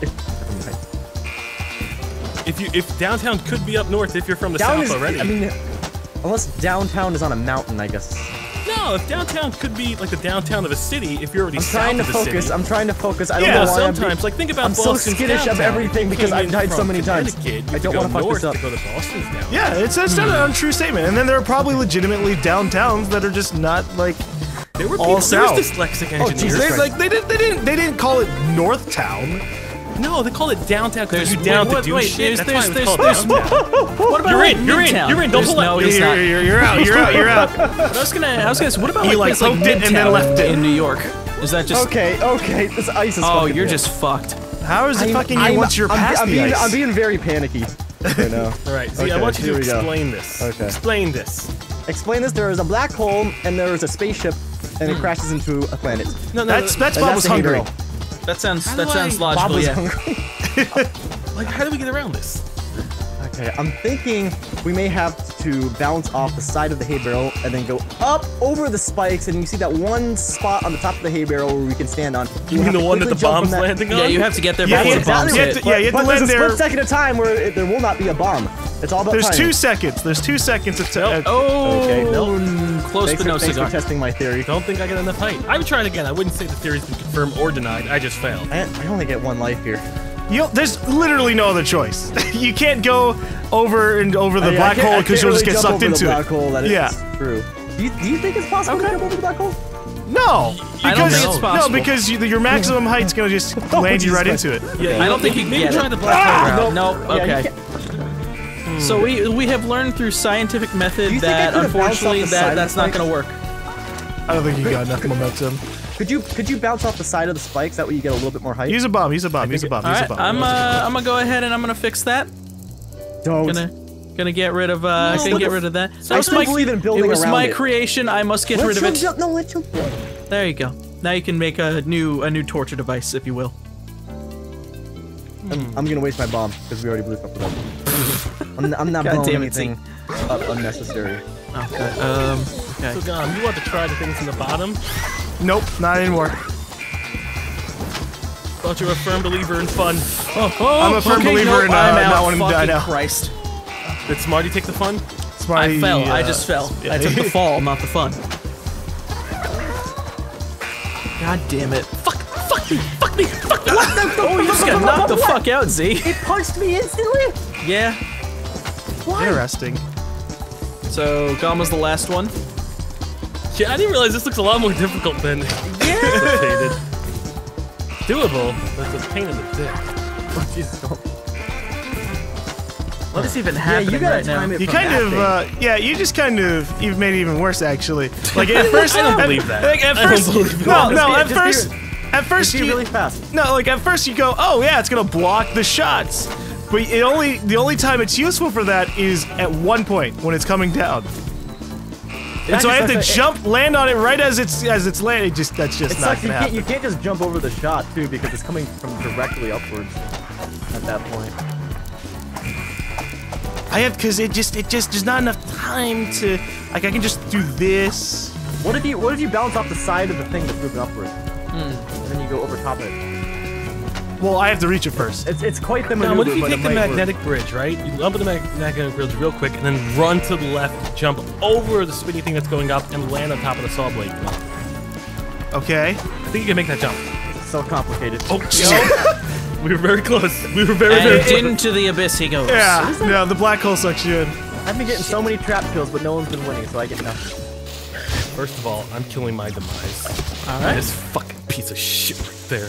Speaker 4: If downtown could be up north if you're from the
Speaker 2: Down
Speaker 4: south
Speaker 2: is.
Speaker 4: already.
Speaker 2: I mean, unless downtown is on a mountain, I guess.
Speaker 4: no, if downtown could be like the downtown of a city if you're already
Speaker 2: I'm
Speaker 4: south
Speaker 2: trying to
Speaker 4: of the
Speaker 2: focus.
Speaker 4: city.
Speaker 2: I'm trying to focus. I don't
Speaker 3: Yeah,
Speaker 2: know why
Speaker 4: sometimes, like think about
Speaker 2: I'm so
Speaker 4: Boston's
Speaker 2: skittish of
Speaker 4: downtown.
Speaker 2: everything because
Speaker 4: You
Speaker 2: I've
Speaker 4: came
Speaker 2: died so
Speaker 4: from
Speaker 2: many times.
Speaker 4: Connecticut, you
Speaker 2: I don't
Speaker 4: have
Speaker 2: wanna
Speaker 4: to go
Speaker 2: fuck this
Speaker 4: north
Speaker 2: up.
Speaker 4: to go to Boston's downtown.
Speaker 3: Yeah, it's not an untrue statement. And then there are probably legitimately downtowns that are just not like
Speaker 4: There were
Speaker 3: all
Speaker 4: people, there was
Speaker 3: south.
Speaker 4: dyslexic
Speaker 2: Oh,
Speaker 4: engineers.
Speaker 2: Jesus
Speaker 3: They,
Speaker 2: Christ.
Speaker 3: like they didn't call it North Town.
Speaker 4: No, they call it downtown because
Speaker 1: There's-
Speaker 4: you're down
Speaker 1: wait,
Speaker 4: to do
Speaker 1: wait,
Speaker 4: shit.
Speaker 1: there's-
Speaker 4: That's why it was
Speaker 1: there's-
Speaker 4: called downtown.
Speaker 1: What about
Speaker 4: You're
Speaker 1: like
Speaker 4: in, you're in,
Speaker 1: Midtown?
Speaker 4: you're in, don't
Speaker 1: There's
Speaker 4: pull
Speaker 1: no,
Speaker 4: up.
Speaker 1: he's not.
Speaker 3: You're out. You're out.
Speaker 1: I was gonna say, what about
Speaker 3: You,
Speaker 1: like,
Speaker 3: like,
Speaker 1: place like
Speaker 3: poked it and then
Speaker 1: Midtown
Speaker 3: left it.
Speaker 1: in New York? Is that just?
Speaker 2: Okay, this ice is.
Speaker 1: Oh,
Speaker 2: fucking
Speaker 1: you're
Speaker 2: bad.
Speaker 1: just fucked.
Speaker 3: How is it fucking you
Speaker 2: I'm-
Speaker 3: once you're past
Speaker 2: I'm
Speaker 3: the
Speaker 2: being,
Speaker 3: ice?
Speaker 2: I'm being very panicky right now.
Speaker 4: All right, Z, I
Speaker 2: Okay,
Speaker 4: want you
Speaker 2: here
Speaker 4: to
Speaker 2: we go.
Speaker 4: explain this.
Speaker 2: Okay.
Speaker 4: Explain this.
Speaker 2: Explain this. There is a black hole and there is a spaceship, and it crashes into a planet.
Speaker 4: No,
Speaker 3: That's
Speaker 2: And
Speaker 3: Bob was
Speaker 2: the hay
Speaker 3: hungry.
Speaker 2: barrel.
Speaker 1: That sounds
Speaker 4: How
Speaker 1: that
Speaker 4: do
Speaker 1: sounds
Speaker 4: I-
Speaker 2: Bob
Speaker 1: logical.
Speaker 2: was
Speaker 1: Yeah.
Speaker 2: hungry.
Speaker 4: Like, how do we get around this?
Speaker 2: Okay, I'm thinking we may have to bounce off the side of the hay barrel and then go up over the spikes, and you see that one spot on the top of the hay barrel where we can stand on.
Speaker 4: You mean the one that the bomb's landing on?
Speaker 1: Yeah, you have to get there
Speaker 3: Yeah,
Speaker 1: before
Speaker 3: yeah,
Speaker 1: the bombs
Speaker 3: exactly.
Speaker 1: hit.
Speaker 3: Yeah, you have to
Speaker 2: but
Speaker 3: land
Speaker 2: there's a
Speaker 3: there.
Speaker 2: split second of time where there will not be a bomb. It's all about
Speaker 3: There's
Speaker 2: timing.
Speaker 3: 2 seconds. There's 2 seconds of
Speaker 1: Oh,
Speaker 2: Okay,
Speaker 1: close
Speaker 2: Thanks
Speaker 1: but no
Speaker 2: for
Speaker 1: cigar.
Speaker 2: testing my theory.
Speaker 4: Don't think I got enough height. I would try it again. I wouldn't say the theory's been confirmed or denied. I just failed.
Speaker 2: I only get one life here.
Speaker 3: There's literally no other choice. You can't go over and over the
Speaker 2: I
Speaker 3: black
Speaker 2: can't-
Speaker 3: hole
Speaker 2: I
Speaker 3: because
Speaker 2: can't
Speaker 3: you'll
Speaker 2: really
Speaker 3: just get
Speaker 2: jump
Speaker 3: sucked
Speaker 2: over the
Speaker 3: into
Speaker 2: black
Speaker 3: it.
Speaker 2: hole, that is
Speaker 3: Yeah.
Speaker 2: true. Do you think it's possible to jump over the black hole?
Speaker 3: No,
Speaker 1: I don't think
Speaker 3: because-
Speaker 1: it's possible.
Speaker 3: No, because your maximum height's gonna just land you
Speaker 2: Jesus
Speaker 3: right
Speaker 2: Christ.
Speaker 3: into it.
Speaker 4: Yeah,
Speaker 1: I don't think you can
Speaker 4: maybe
Speaker 1: get
Speaker 4: try
Speaker 1: it.
Speaker 4: the black hole route.
Speaker 1: Nope.
Speaker 2: Yeah, you
Speaker 1: Okay.
Speaker 2: can't-
Speaker 1: So we have learned through scientific
Speaker 2: Do
Speaker 1: method
Speaker 2: you think I
Speaker 1: that
Speaker 2: could've bounced
Speaker 1: unfortunately
Speaker 2: off the side of
Speaker 1: that's
Speaker 2: the
Speaker 1: not
Speaker 2: spikes?
Speaker 1: gonna work.
Speaker 3: I don't think you got enough momentum.
Speaker 2: Could you bounce off the side of the spikes? That way you get a little bit more height.
Speaker 3: Use a bomb. Use a bomb. Use a bomb.
Speaker 1: All
Speaker 3: Use a
Speaker 1: right,
Speaker 3: bomb.
Speaker 1: I'm gonna go ahead and I'm gonna fix that.
Speaker 2: Don't.
Speaker 1: Gonna get rid of gonna get rid of that. That
Speaker 2: I
Speaker 1: was
Speaker 2: still
Speaker 1: my
Speaker 2: believe in building
Speaker 1: it was
Speaker 2: around
Speaker 1: my
Speaker 2: it.
Speaker 1: creation. I must get rid of it.
Speaker 2: No, let you.
Speaker 1: There you go. Now you can make a new torture device, if you will.
Speaker 2: I'm gonna waste my bomb because we already blew up with that. I'm not
Speaker 1: God
Speaker 2: blowing
Speaker 1: damn it,
Speaker 2: anything up unnecessary.
Speaker 1: Okay. Okay.
Speaker 4: So, you want to try the things in the bottom?
Speaker 3: Nope, not anymore.
Speaker 4: Thought you were a firm believer in fun.
Speaker 3: I'm a firm believer in
Speaker 1: I'm out.
Speaker 3: not wanting to die
Speaker 1: Fucking
Speaker 3: now.
Speaker 1: Christ.
Speaker 4: Did Smarty take the fun?
Speaker 3: Smarty,
Speaker 1: I fell. I just fell. I took the fall, not the fun. God damn it. Fuck me. What the? Oh, you just got knocked the fuck out, Z.
Speaker 2: It punched me instantly.
Speaker 1: Yeah.
Speaker 3: Interesting.
Speaker 1: So Gamma's the last one.
Speaker 4: Yeah, I didn't realize this looks a lot more difficult than anticipated. Doable, but it's a pain in the dick.
Speaker 2: Oh, Jesus.
Speaker 1: What is even
Speaker 2: Yeah,
Speaker 1: happening
Speaker 2: you gotta
Speaker 1: right now?
Speaker 2: time it.
Speaker 3: You
Speaker 2: from
Speaker 3: kind
Speaker 2: that
Speaker 3: of,
Speaker 2: thing.
Speaker 3: yeah, you just kind of, you've made it even worse actually. Like at first,
Speaker 4: I don't believe that.
Speaker 3: Like at
Speaker 4: I don't
Speaker 3: first,
Speaker 4: believe
Speaker 3: no,
Speaker 4: that.
Speaker 3: no, at
Speaker 2: Just
Speaker 3: first, at first
Speaker 2: Be
Speaker 3: you,
Speaker 2: really fast.
Speaker 3: no, like at first you go, oh yeah, it's gonna block the shots, but the only time it's useful for that is at one point when it's coming down. And so I have to jump, land on it right as it's landing. That's just
Speaker 2: It
Speaker 3: not
Speaker 2: sucks.
Speaker 3: gonna happen.
Speaker 2: You can't just jump over the shot too because it's coming from directly upwards at that point.
Speaker 3: I have because it just there's not enough time to like I can just do this.
Speaker 2: What if you bounce off the side of the thing that's moving upwards, and then you go over top of it?
Speaker 3: Well, I have to reach it first.
Speaker 2: It's quite the
Speaker 4: Now,
Speaker 2: maneuver.
Speaker 4: what if you
Speaker 2: but
Speaker 4: take
Speaker 2: it
Speaker 4: the
Speaker 2: might work.
Speaker 4: magnetic bridge, right? You lump the magnetic bridge real quick, and then run to the left, jump over the spinny thing that's going up, and land on top of the saw blade.
Speaker 3: Okay.
Speaker 4: I think you can make that jump.
Speaker 2: It's so complicated.
Speaker 4: Oh, shit. We were very close. We were very, very
Speaker 1: And
Speaker 4: close.
Speaker 1: into the abyss he goes.
Speaker 3: Yeah. No, the black hole sucks you in.
Speaker 2: I've been getting so many trap kills, but no one's been winning, so I get nothing.
Speaker 4: First of all, I'm killing my demise.
Speaker 1: All right.
Speaker 4: This fucking piece of shit right there.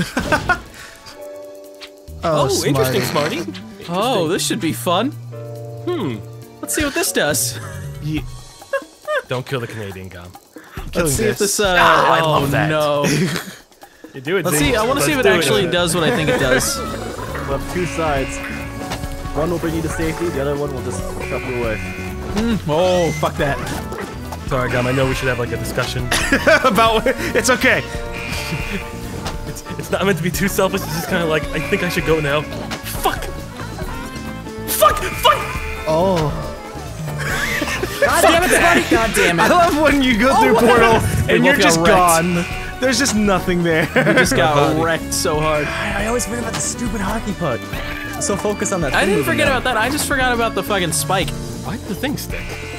Speaker 3: Oh,
Speaker 4: Interesting, Smarty.
Speaker 1: Oh, this should be fun.
Speaker 4: Hmm.
Speaker 1: Let's see what this does.
Speaker 3: Yeah.
Speaker 4: Don't kill the Canadian gum.
Speaker 1: Let's see if this.
Speaker 3: I
Speaker 1: oh
Speaker 3: love that.
Speaker 1: no.
Speaker 4: You do it.
Speaker 1: Let's
Speaker 4: Zing.
Speaker 1: see. I want to see if it
Speaker 4: Let's do
Speaker 1: actually does what I think it does.
Speaker 2: We'll have two sides. One will bring you to safety, the other one will just shove you away.
Speaker 1: Oh, fuck that.
Speaker 4: Sorry, Gum. I know we should have like a discussion.
Speaker 3: About it's okay.
Speaker 4: It's not meant to be too selfish. It's just kind of like I think I should go now. Fuck. Fuck. Fuck.
Speaker 3: Oh.
Speaker 1: God damn it, Smarty! God damn
Speaker 3: I
Speaker 1: it!
Speaker 3: love when you go through portal and you're
Speaker 1: both
Speaker 3: just
Speaker 1: got
Speaker 3: gone. There's just nothing there.
Speaker 1: We just got wrecked so hard.
Speaker 2: I always forget about the stupid hockey puck. I'm so focused on that.
Speaker 1: I
Speaker 2: thing
Speaker 1: didn't
Speaker 2: moving
Speaker 1: forget
Speaker 2: now.
Speaker 1: about that. I just forgot about the fucking spike.
Speaker 4: Why did the thing stick?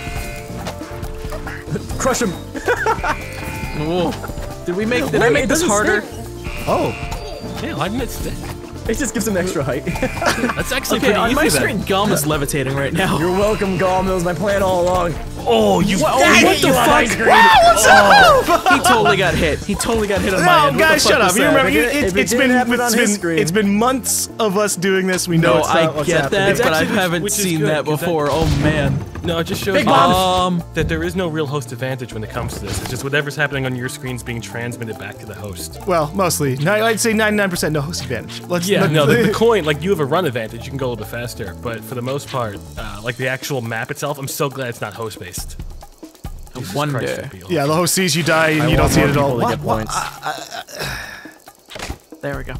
Speaker 2: Crush him.
Speaker 1: Whoa. Did I make
Speaker 2: Wait,
Speaker 1: this
Speaker 2: it doesn't
Speaker 1: harder?
Speaker 2: stick. Oh,
Speaker 4: Yeah, why didn't it stick?
Speaker 2: it just gives him extra height.
Speaker 4: That's actually
Speaker 1: Okay,
Speaker 4: pretty
Speaker 1: on
Speaker 4: easy
Speaker 1: my
Speaker 4: then.
Speaker 1: screen, Gum is levitating right now.
Speaker 2: You're welcome, Gollum. That was my plan all along.
Speaker 3: Oh, you.
Speaker 1: What the fuck?
Speaker 3: What's up?
Speaker 1: He totally got hit. He totally got hit on my
Speaker 3: No,
Speaker 1: end.
Speaker 3: guys, shut up. You remember?
Speaker 2: If it
Speaker 3: It's
Speaker 2: didn't happen on his screen.
Speaker 3: it's been months of us doing this. We know
Speaker 1: No,
Speaker 3: it's not
Speaker 1: I
Speaker 3: what's
Speaker 1: get
Speaker 3: happening.
Speaker 1: that,
Speaker 4: It's
Speaker 1: but I
Speaker 4: actually-
Speaker 1: haven't
Speaker 4: which is
Speaker 1: seen
Speaker 4: good,
Speaker 1: that
Speaker 4: 'cause that-
Speaker 1: before. Oh man.
Speaker 4: No, it just shows
Speaker 2: Big
Speaker 4: you
Speaker 2: bomb.
Speaker 4: that there is no real host advantage when it comes to this. It's just whatever's happening on your screen is being transmitted back to the host.
Speaker 3: Well, mostly. I'd say 99% no host advantage.
Speaker 4: Yeah, no, the coin, like you have a run advantage, you can go a little bit faster, but for the most part, like the actual map itself, I'm so glad it's not host based.
Speaker 1: Wonder.
Speaker 3: Yeah, the host sees you die and
Speaker 2: I
Speaker 3: you don't
Speaker 2: want
Speaker 3: see it
Speaker 2: more
Speaker 3: at all.
Speaker 2: people to get
Speaker 3: What?
Speaker 2: points.
Speaker 1: There we go.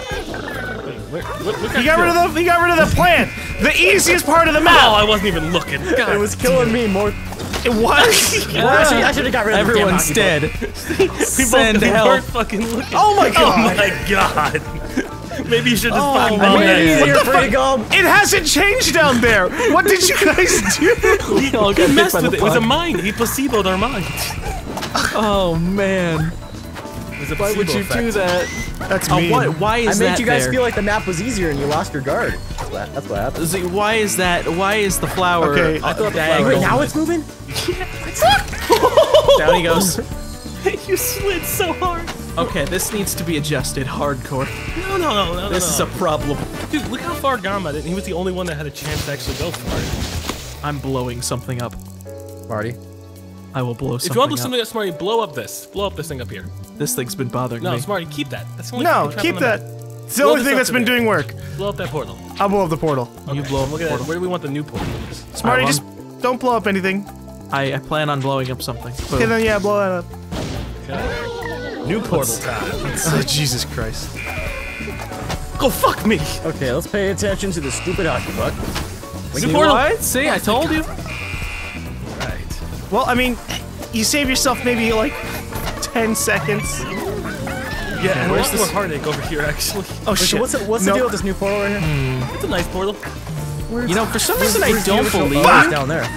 Speaker 3: He got rid of the plant. The easiest part of the map.
Speaker 4: Oh, I wasn't even looking. God.
Speaker 2: It was killing me more.
Speaker 3: It was.
Speaker 2: Well, actually, I should have got rid of the damn
Speaker 1: Everyone's
Speaker 2: hockey
Speaker 1: dead.
Speaker 4: We
Speaker 1: Send
Speaker 4: both
Speaker 1: help.
Speaker 4: weren't fucking looking.
Speaker 2: Oh my god.
Speaker 4: Oh my god. Maybe you should just fucking
Speaker 2: I
Speaker 4: bomb
Speaker 2: made it
Speaker 4: that.
Speaker 2: easier for you to go.
Speaker 3: It hasn't changed down there. What did you guys do?
Speaker 1: We all got
Speaker 4: He
Speaker 1: hit
Speaker 4: messed
Speaker 1: by
Speaker 4: with
Speaker 1: the
Speaker 4: it. It was a
Speaker 1: puck.
Speaker 4: mine. He placeboed our mind.
Speaker 1: Oh man.
Speaker 4: It was a
Speaker 1: Why would
Speaker 4: placebo
Speaker 1: you
Speaker 4: effect.
Speaker 1: do that?
Speaker 3: That's mean.
Speaker 1: Why
Speaker 2: I
Speaker 1: is
Speaker 2: made
Speaker 1: that
Speaker 2: you guys
Speaker 1: there?
Speaker 2: feel like the map was easier and you lost your guard. That's what happened.
Speaker 1: See, why is that? Why is the flower?
Speaker 3: Okay, I
Speaker 4: thought the
Speaker 1: diagonal?
Speaker 2: Wait, now it's moving?
Speaker 1: Down he goes.
Speaker 4: You slid so hard.
Speaker 1: Okay, this needs to be adjusted hardcore.
Speaker 4: No.
Speaker 1: This is a problem.
Speaker 4: Dude, look how far Gama did. He was the only one that had a chance to actually go for it.
Speaker 1: I'm blowing something up.
Speaker 2: Marty.
Speaker 1: I will blow
Speaker 4: If
Speaker 1: something
Speaker 4: you want to do
Speaker 1: up.
Speaker 4: something that's Smarty, blow up this. Blow up this thing up here.
Speaker 1: This thing's been bothering
Speaker 4: No,
Speaker 1: me.
Speaker 4: Smarty, keep that. That's the only
Speaker 3: No,
Speaker 4: thing
Speaker 3: keep
Speaker 4: on the
Speaker 3: that.
Speaker 4: map.
Speaker 3: It's the
Speaker 4: Blow
Speaker 3: only
Speaker 4: this
Speaker 3: thing
Speaker 4: up
Speaker 3: that's
Speaker 4: to
Speaker 3: been
Speaker 4: there.
Speaker 3: doing work.
Speaker 4: Blow up that portal.
Speaker 3: I'll blow up the portal.
Speaker 1: You blow up
Speaker 4: Look
Speaker 1: the
Speaker 4: at that.
Speaker 1: portal.
Speaker 4: Where do we want the new portal?
Speaker 3: Smarty,
Speaker 1: I
Speaker 3: just don't blow up anything.
Speaker 1: I plan on blowing up something. Boom.
Speaker 3: Okay, then yeah, blow that up.
Speaker 4: Okay. New portal time.
Speaker 3: Oh, Jesus Christ.
Speaker 4: Go fuck me.
Speaker 2: Okay, let's pay attention to the stupid hockey puck.
Speaker 1: See
Speaker 4: portal.
Speaker 1: what? See, I told you.
Speaker 4: Right.
Speaker 3: Well, I mean, you save yourself maybe like 10 seconds.
Speaker 4: Yeah, and
Speaker 1: where's
Speaker 4: where's more
Speaker 1: this-
Speaker 4: heartache over here, actually.
Speaker 3: Oh
Speaker 2: Wait, so
Speaker 3: shit.
Speaker 2: what's the
Speaker 3: No.
Speaker 2: deal with this new portal right here?
Speaker 4: It's a nice portal.
Speaker 1: You know, for some reason I
Speaker 2: Where's the
Speaker 1: don't
Speaker 2: original-
Speaker 1: believe.
Speaker 2: Oh, it's down there.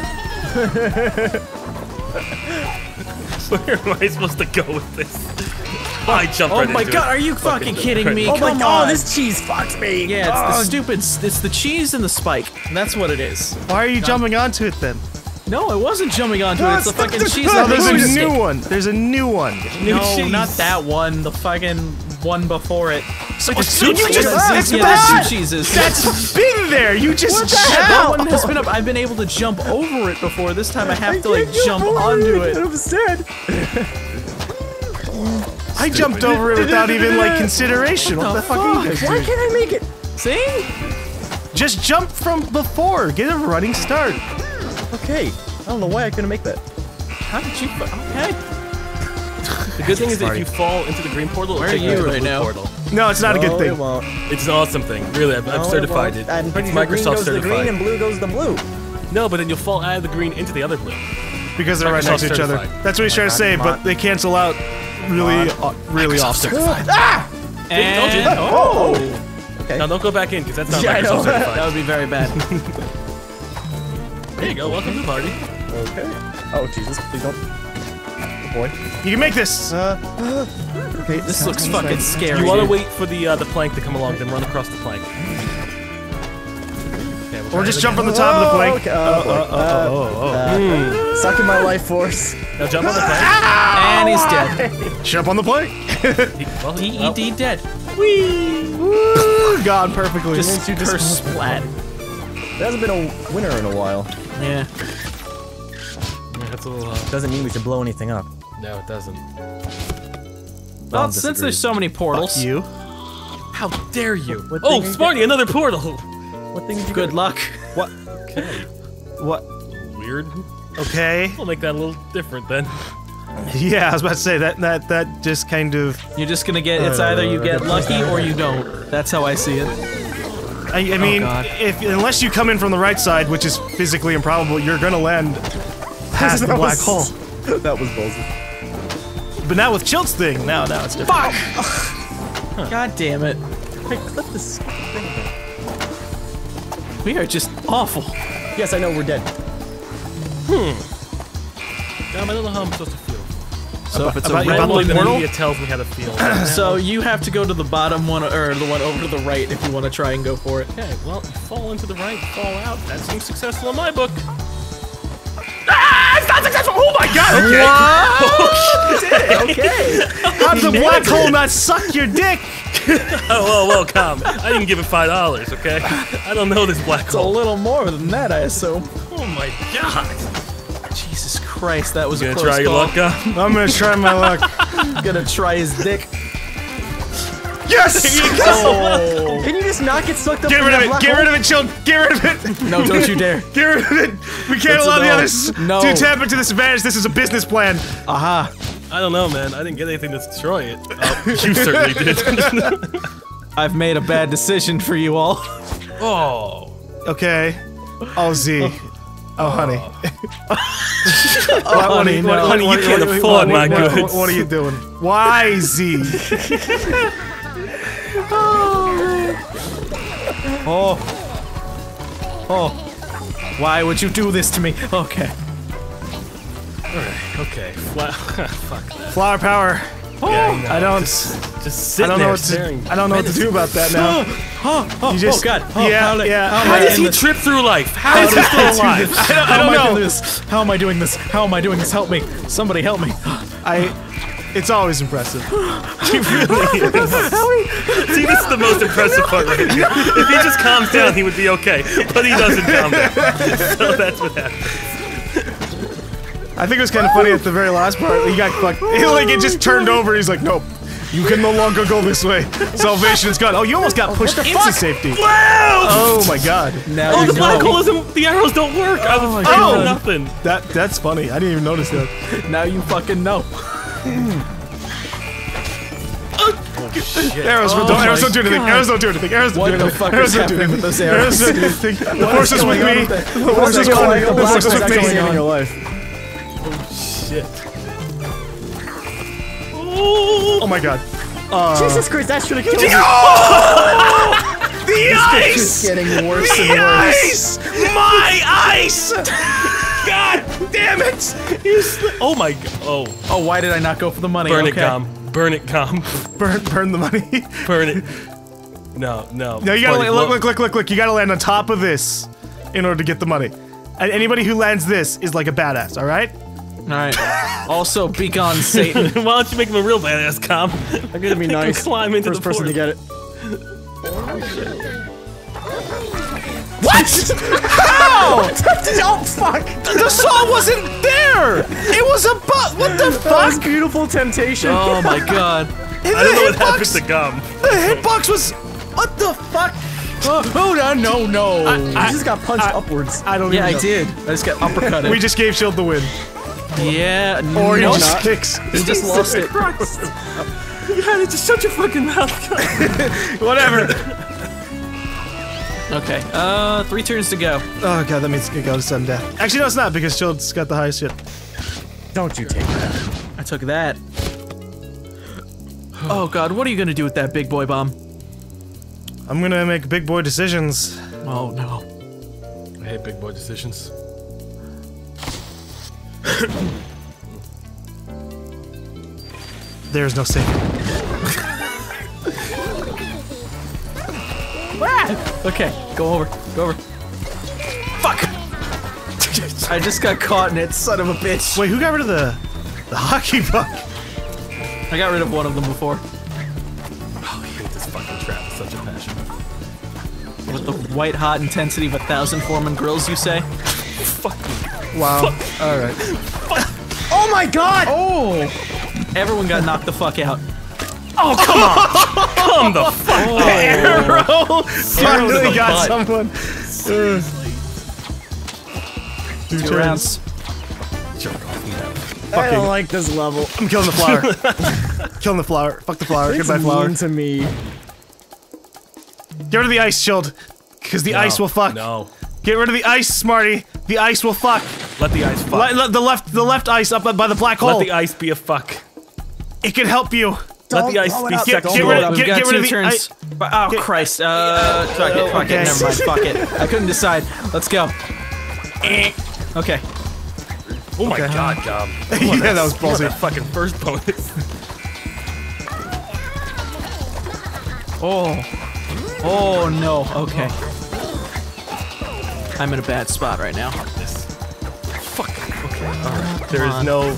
Speaker 4: Where am I supposed to go with this? I jumped
Speaker 1: Oh
Speaker 4: right
Speaker 1: my
Speaker 4: into
Speaker 1: god,
Speaker 4: it.
Speaker 1: are you fucking kidding me?
Speaker 2: Oh my
Speaker 1: Come
Speaker 2: god,
Speaker 1: on.
Speaker 2: this cheese fucks me.
Speaker 1: Yeah, it's
Speaker 2: Oh,
Speaker 1: the stupid. It's the cheese and the spike. That's what it is.
Speaker 3: Why are you jumping onto it then?
Speaker 1: No, I wasn't jumping onto it. It's the fucking cheese.
Speaker 3: No,
Speaker 1: and
Speaker 3: there's
Speaker 1: the
Speaker 3: a
Speaker 1: stick.
Speaker 3: new one. There's a new one.
Speaker 4: New
Speaker 1: No,
Speaker 4: cheese.
Speaker 1: not that one. The fucking one before it.
Speaker 3: So,
Speaker 4: two
Speaker 3: you just,
Speaker 4: cheeses.
Speaker 3: that's
Speaker 1: Yeah,
Speaker 3: bad.
Speaker 1: there's two cheeses.
Speaker 3: That's been there. You just
Speaker 1: Yeah, that
Speaker 3: jumped.
Speaker 1: one has been up. I've been able to jump over it before. This time I have to like
Speaker 2: can't
Speaker 1: jump
Speaker 2: over
Speaker 1: onto it.
Speaker 2: I'm sad.
Speaker 3: I jumped over it without even like consideration. What the fuck are you guys
Speaker 2: Why
Speaker 3: doing?
Speaker 2: can't I make it?
Speaker 1: See?
Speaker 3: Just jump from before. Get a running start.
Speaker 2: Okay. I don't know why I couldn't make that.
Speaker 1: How did you? Okay.
Speaker 4: The good thing is that if you fall into the green portal,
Speaker 1: Where
Speaker 4: it'll
Speaker 1: are
Speaker 4: take you
Speaker 1: you
Speaker 4: to the
Speaker 1: right
Speaker 4: blue
Speaker 1: now?
Speaker 4: portal.
Speaker 3: No, it's not a good
Speaker 2: No,
Speaker 3: thing.
Speaker 2: It won't.
Speaker 4: It's an awesome thing. Really, I've
Speaker 2: No,
Speaker 4: certified
Speaker 2: won't.
Speaker 4: it.
Speaker 2: I'm pretty
Speaker 4: It's
Speaker 2: sure green
Speaker 4: Microsoft
Speaker 2: goes to the green
Speaker 4: certified.
Speaker 2: and blue goes to the blue.
Speaker 4: No, but then you'll fall out of the green into the other blue.
Speaker 3: Because they're right next to
Speaker 4: Microsoft
Speaker 3: each other.
Speaker 4: certified.
Speaker 3: That's what he's trying to say, but they cancel out really, really often.
Speaker 1: And
Speaker 4: told you.
Speaker 1: oh,
Speaker 2: Okay.
Speaker 4: Now don't go back in because that's not
Speaker 2: Yeah, I know.
Speaker 4: Microsoft
Speaker 1: that
Speaker 4: certified.
Speaker 1: would be very bad.
Speaker 4: There you go. Welcome to the party.
Speaker 2: Okay. Oh Jesus! Please don't. Oh boy.
Speaker 3: You can make this.
Speaker 2: Okay.
Speaker 1: This looks fucking scary.
Speaker 4: You want to
Speaker 1: dude.
Speaker 4: wait for the plank to come along, then run across the plank. Okay,
Speaker 3: Or just jump from the top of the plank.
Speaker 2: Okay. Sucking my life force.
Speaker 4: Now jump on the plank.
Speaker 1: And he's dead.
Speaker 3: Jump on the plank.
Speaker 4: Well,
Speaker 1: He dead.
Speaker 3: Woo! Gone perfectly.
Speaker 1: Just curse splat.
Speaker 2: There hasn't been a winner in a while.
Speaker 1: Yeah.
Speaker 4: That's a little.
Speaker 2: Doesn't mean we should blow anything up.
Speaker 4: No, it doesn't.
Speaker 1: Well,
Speaker 2: Tom
Speaker 1: since
Speaker 2: disagrees.
Speaker 1: there's so many portals,
Speaker 3: You.
Speaker 4: How dare you?
Speaker 2: What
Speaker 4: Oh,
Speaker 2: thing-
Speaker 4: Smarty, another portal.
Speaker 2: What thing did you
Speaker 1: good luck.
Speaker 3: What?
Speaker 4: Okay.
Speaker 3: What?
Speaker 4: Weird.
Speaker 3: Okay.
Speaker 4: We'll make that a little different then.
Speaker 3: Yeah, I was about to say that just kind of.
Speaker 1: You're just gonna get, it's either you get lucky or you don't. That's how I see it.
Speaker 3: I mean,
Speaker 1: God.
Speaker 3: unless you come in from the right side, which is physically improbable, you're gonna land past the
Speaker 2: That
Speaker 3: black
Speaker 2: was-
Speaker 3: hole.
Speaker 2: That was ballsy.
Speaker 3: But now with Chilt's thing, now it's different.
Speaker 1: Fuck! God damn it.
Speaker 2: Hey, clip this thing.
Speaker 1: We are just awful.
Speaker 2: Yes, I know we're dead.
Speaker 4: I don't know how I'm supposed to feel.
Speaker 1: So if it's
Speaker 3: about
Speaker 1: a
Speaker 3: your
Speaker 1: red
Speaker 3: bubble
Speaker 1: one,
Speaker 4: The
Speaker 3: portal?
Speaker 4: media tells me how to feel.
Speaker 1: so you have to go to the bottom one, or the one over to the right if you want to try and go for it.
Speaker 4: Okay, well, you fall into the right, fall out. That seems successful in my book.
Speaker 3: It's not successful! Oh my god! Okay.
Speaker 2: Okay.
Speaker 3: How did the black hole not suck your dick?
Speaker 4: Oh, whoa, calm. I didn't give it $5, okay? I don't know this black
Speaker 1: It's a
Speaker 4: hole.
Speaker 1: little more than that, I assume.
Speaker 4: Oh my god.
Speaker 1: Jesus Christ, that was
Speaker 4: You
Speaker 1: a
Speaker 4: gonna
Speaker 1: close
Speaker 4: try your
Speaker 1: call.
Speaker 4: luck, Gum?
Speaker 3: I'm gonna try my luck.
Speaker 1: Gonna try his dick.
Speaker 3: Yes!
Speaker 2: Oh. Can you just not get sucked up
Speaker 3: Get
Speaker 2: in
Speaker 3: rid of
Speaker 2: that
Speaker 3: it!
Speaker 2: black
Speaker 3: Get
Speaker 2: hole?
Speaker 3: rid of it, Chilt! Get rid of it!
Speaker 1: No, don't you dare.
Speaker 3: Get rid of it! We can't
Speaker 1: That's
Speaker 3: allow
Speaker 1: a
Speaker 3: the
Speaker 1: no.
Speaker 3: others
Speaker 1: No.
Speaker 3: to tap into this advantage. This is a business plan.
Speaker 1: Aha.
Speaker 4: I don't know, man. I didn't get anything to destroy it. Oh, you certainly did.
Speaker 1: I've made a bad decision for you all.
Speaker 4: Oh.
Speaker 3: Okay. Oh, Z. Oh, honey.
Speaker 1: honey, no.
Speaker 4: Honey, you can't afford my goods.
Speaker 3: What are you doing? Why, Z?
Speaker 1: Oh. Oh. Why would you do this to me? Okay.
Speaker 4: Okay. Fuck that.
Speaker 3: Flower power.
Speaker 4: Yeah,
Speaker 3: I don't.
Speaker 4: Just
Speaker 3: I
Speaker 4: sitting
Speaker 3: don't know
Speaker 4: there
Speaker 3: what to.
Speaker 4: staring.
Speaker 3: I don't know what to do about that now.
Speaker 1: Oh,
Speaker 3: You just-
Speaker 1: oh God. Oh,
Speaker 3: yeah,
Speaker 1: how,
Speaker 3: yeah.
Speaker 1: How,
Speaker 4: How
Speaker 1: am I
Speaker 4: does
Speaker 1: in
Speaker 4: he
Speaker 1: this?
Speaker 4: trip through life? How is he still alive?
Speaker 3: I don't
Speaker 1: How am I doing
Speaker 3: know.
Speaker 1: this? How am I doing this? How am I doing this? Help me. Somebody help me.
Speaker 3: It's always impressive.
Speaker 4: See, this is the most impressive part right here. If he just calms down, he would be okay. But he doesn't calm down. So that's what happened.
Speaker 3: I think it was kind of funny at the very last part. He got fucked. It just turned over. He's like, nope. You can no longer go this way. Salvation is gone. Oh, you almost got pushed into safety.
Speaker 4: Wow!
Speaker 3: Oh my god.
Speaker 1: Now
Speaker 4: Oh,
Speaker 1: you
Speaker 4: the black
Speaker 1: know.
Speaker 4: hole isn't. The arrows don't work. I was afraid
Speaker 3: God.
Speaker 4: for nothing.
Speaker 3: That's funny. I didn't even notice that.
Speaker 1: Now you fucking know.
Speaker 3: Arrows,
Speaker 1: Oh
Speaker 3: arrows
Speaker 1: my
Speaker 3: don't do anything.
Speaker 1: God.
Speaker 3: Arrows don't do anything. Arrows don't
Speaker 1: What
Speaker 3: do
Speaker 1: the
Speaker 3: anything.
Speaker 1: fuck
Speaker 3: Arrows
Speaker 1: is
Speaker 3: don't do
Speaker 1: happening
Speaker 3: anything.
Speaker 1: with this
Speaker 3: Arrows
Speaker 1: arrows?
Speaker 3: don't do anything. The force is with me. The force is
Speaker 2: What's
Speaker 3: with me.
Speaker 2: going
Speaker 3: The
Speaker 2: on?
Speaker 3: force is
Speaker 2: What's
Speaker 3: with
Speaker 2: going on in
Speaker 3: me.
Speaker 2: your life?
Speaker 4: Shit.
Speaker 3: Oh my god.
Speaker 2: Jesus Christ, that should have killed you.
Speaker 3: The
Speaker 2: It's
Speaker 3: ice!
Speaker 2: getting worse
Speaker 3: The
Speaker 2: and worse.
Speaker 3: ice! My ice! God damn it!
Speaker 4: Oh my god. Oh.
Speaker 1: Oh, why did I not go for the money?
Speaker 4: Burn it,
Speaker 1: Okay.
Speaker 4: Gum. Burn it, Gum.
Speaker 3: Burn the money.
Speaker 4: Burn it. No.
Speaker 3: No, you gotta look. You gotta land on top of this in order to get the money. And anybody who lands this is like a badass. All right?
Speaker 1: Alright. Also, be gone, Satan.
Speaker 4: Why don't you make him a real badass, Gum? I'm gonna
Speaker 2: be
Speaker 4: make
Speaker 2: nice.
Speaker 4: him climb into
Speaker 2: First
Speaker 4: the
Speaker 2: person to
Speaker 4: portal.
Speaker 2: get it.
Speaker 3: What? How?
Speaker 2: Oh fuck!
Speaker 3: The saw wasn't there. It was a butt. What the
Speaker 2: That was
Speaker 3: fuck?
Speaker 2: beautiful temptation.
Speaker 1: Oh my god.
Speaker 4: I don't know what happened to Gum.
Speaker 3: The hitbox was. What the fuck?
Speaker 1: Oh, no.
Speaker 2: You just got punched upwards.
Speaker 3: I don't
Speaker 1: Yeah,
Speaker 3: even
Speaker 1: I
Speaker 3: know.
Speaker 1: did. I just got uppercutted.
Speaker 3: We just gave Shield the win.
Speaker 1: Yeah,
Speaker 3: Or he
Speaker 1: no.
Speaker 3: just kicks.
Speaker 1: He just lost it.
Speaker 4: God, it's just shut your fucking mouth.
Speaker 3: Whatever.
Speaker 1: Okay, 3 turns to go.
Speaker 3: Oh god, that means it could go to sudden death. Actually, no, it's not because Shield's got the highest shit.
Speaker 2: Don't you take that.
Speaker 1: I took that. Oh god, what are you gonna do with that big boy bomb?
Speaker 3: I'm gonna make big boy decisions.
Speaker 1: Oh no.
Speaker 4: I hate big boy decisions.
Speaker 3: There's no saving.
Speaker 1: Okay, go over. I just got caught in it, son of a bitch.
Speaker 3: Wait, who got rid of the hockey puck?
Speaker 1: I got rid of one of them before.
Speaker 4: Oh, I hate this fucking trap with such a passion.
Speaker 1: With the white hot intensity of 1,000 Foreman grills, you say?
Speaker 4: Fuck you.
Speaker 3: Wow. All right.
Speaker 2: Oh my god!
Speaker 1: Oh! Everyone got knocked the fuck out.
Speaker 4: Oh, come on! Come the fuck on.
Speaker 3: Arrow! Finally
Speaker 4: the
Speaker 3: got
Speaker 4: butt.
Speaker 3: someone.
Speaker 1: Two rounds.
Speaker 4: Jerk off now.
Speaker 2: I don't like this level.
Speaker 3: I'm killing the flower. Killing the flower. Fuck the flower.
Speaker 2: It's
Speaker 3: Goodbye, flower.
Speaker 2: mean to me.
Speaker 3: Get rid of the ice, Shield. Because the ice will fuck.
Speaker 4: No.
Speaker 3: Get rid of the ice, Smarty. The ice will fuck.
Speaker 4: Let the ice fuck.
Speaker 3: The left ice up by the black hole.
Speaker 4: Let the ice be a fuck.
Speaker 3: It can help you.
Speaker 4: Let the ice
Speaker 2: blow it
Speaker 4: be
Speaker 2: up.
Speaker 4: sexual.
Speaker 3: Get rid of
Speaker 1: We've got
Speaker 3: get rid
Speaker 1: two
Speaker 3: of the
Speaker 1: turns. Oh, Christ. Fuck it, fuck
Speaker 3: Okay.
Speaker 1: it, never mind, fuck it. I couldn't decide. Let's go. Okay.
Speaker 4: Oh my god, Gob.
Speaker 3: Yeah, that was
Speaker 4: What
Speaker 3: ballsy.
Speaker 4: a fucking first bonus.
Speaker 1: Oh. Oh, no. Okay. I'm in a bad spot right now.
Speaker 4: Fuck. Okay, alright. There's no...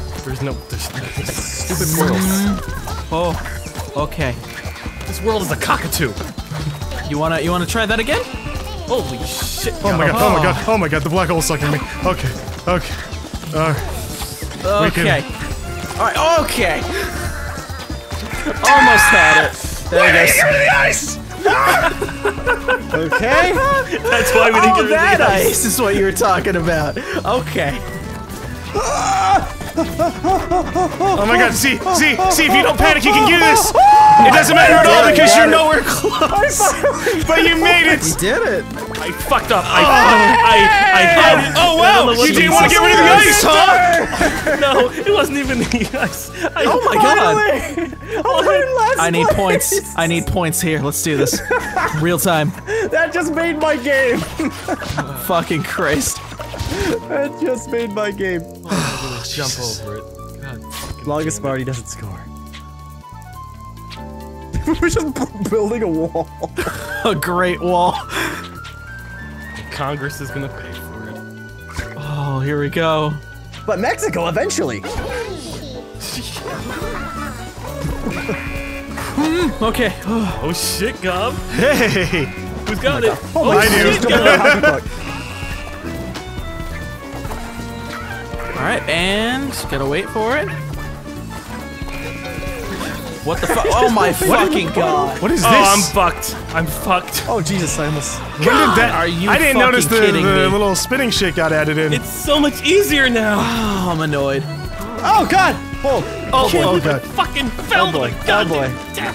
Speaker 2: Stupid portals.
Speaker 1: Oh. Okay.
Speaker 4: This world is a cockatoo.
Speaker 1: You wanna try that again?
Speaker 4: Holy shit.
Speaker 3: Oh my god. Oh my god. Oh my god. The black hole's sucking me. Okay. Okay.
Speaker 1: Okay. Alright, okay. Almost had it. There you go.
Speaker 3: the ice.
Speaker 2: Okay.
Speaker 4: That's why we didn't get rid of
Speaker 1: That
Speaker 4: the ice.
Speaker 1: ice is what you were talking about. Okay.
Speaker 3: Oh my god. See. If you don't panic, you can do this. It doesn't matter at all because you're nowhere close. But you made it.
Speaker 2: We did it.
Speaker 4: I fucked up. I had it.
Speaker 3: Oh wow. You didn't want to get rid of the ice, huh?
Speaker 4: No, it wasn't even the ice.
Speaker 1: Oh my god. I need points. I need points here. Let's do this. Real time.
Speaker 2: That just made my game.
Speaker 1: Fucking Christ.
Speaker 2: That just made my game.
Speaker 4: Jump over it. God.
Speaker 2: Longest party doesn't score. We're just building a wall.
Speaker 1: A great wall.
Speaker 4: Congress is gonna pay for it.
Speaker 1: Oh, here we go.
Speaker 2: But Mexico eventually.
Speaker 1: Okay.
Speaker 4: Oh shit, Gob.
Speaker 3: Hey.
Speaker 4: Who's got it?
Speaker 2: Oh my
Speaker 3: I do.
Speaker 2: shit, Gob.
Speaker 1: Alright, and gotta wait for it. What the fuck? Oh my fucking god.
Speaker 3: What is this?
Speaker 4: Oh, I'm fucked. I'm fucked.
Speaker 2: Oh Jesus, I almost.
Speaker 3: When did that?
Speaker 1: Are you
Speaker 3: I didn't
Speaker 1: fucking
Speaker 3: notice the
Speaker 1: kidding me?
Speaker 3: little spinning shit got added in.
Speaker 4: It's so much easier now.
Speaker 1: Oh, I'm annoyed.
Speaker 2: Oh God! Hold.
Speaker 3: Oh god.
Speaker 4: Fucking fell
Speaker 2: Oh boy.
Speaker 4: to my
Speaker 2: Oh
Speaker 4: god.
Speaker 2: boy.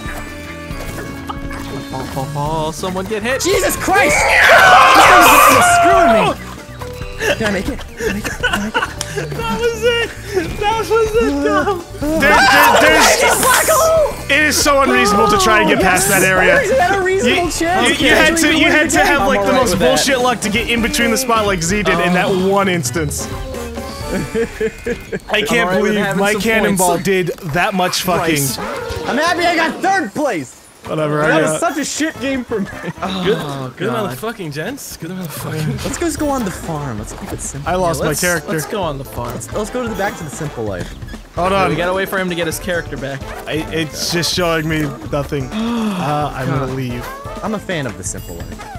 Speaker 1: Oh, someone get hit.
Speaker 2: Jesus Christ! This thing's screwing me. Can I make it?
Speaker 4: That was it. That was it, Gob.
Speaker 3: It is so unreasonable to try to get past that area.
Speaker 2: Is that a reasonable chance?
Speaker 3: You had to have
Speaker 2: I'm
Speaker 3: like the
Speaker 2: alright
Speaker 3: most
Speaker 2: with that.
Speaker 3: bullshit luck to get in between the spot like Z did in that one instance. I can't
Speaker 1: alright with
Speaker 3: believe
Speaker 1: having
Speaker 3: my
Speaker 1: some
Speaker 3: cannonball
Speaker 1: points.
Speaker 3: did that much fucking.
Speaker 1: Christ.
Speaker 2: I'm happy I got third place.
Speaker 3: Whatever.
Speaker 2: That
Speaker 3: I
Speaker 2: was such a shit game for me.
Speaker 4: Good motherfucking gents. Good motherfucking.
Speaker 2: Let's just go on the farm. Let's keep it simple.
Speaker 3: I lost my character.
Speaker 1: Let's go on the farm.
Speaker 2: Let's go to the back to the simple life.
Speaker 3: Hold on.
Speaker 1: We gotta wait for him to get his character back.
Speaker 3: It's just showing me nothing. I'm gonna leave.
Speaker 2: I'm a fan of the simple life.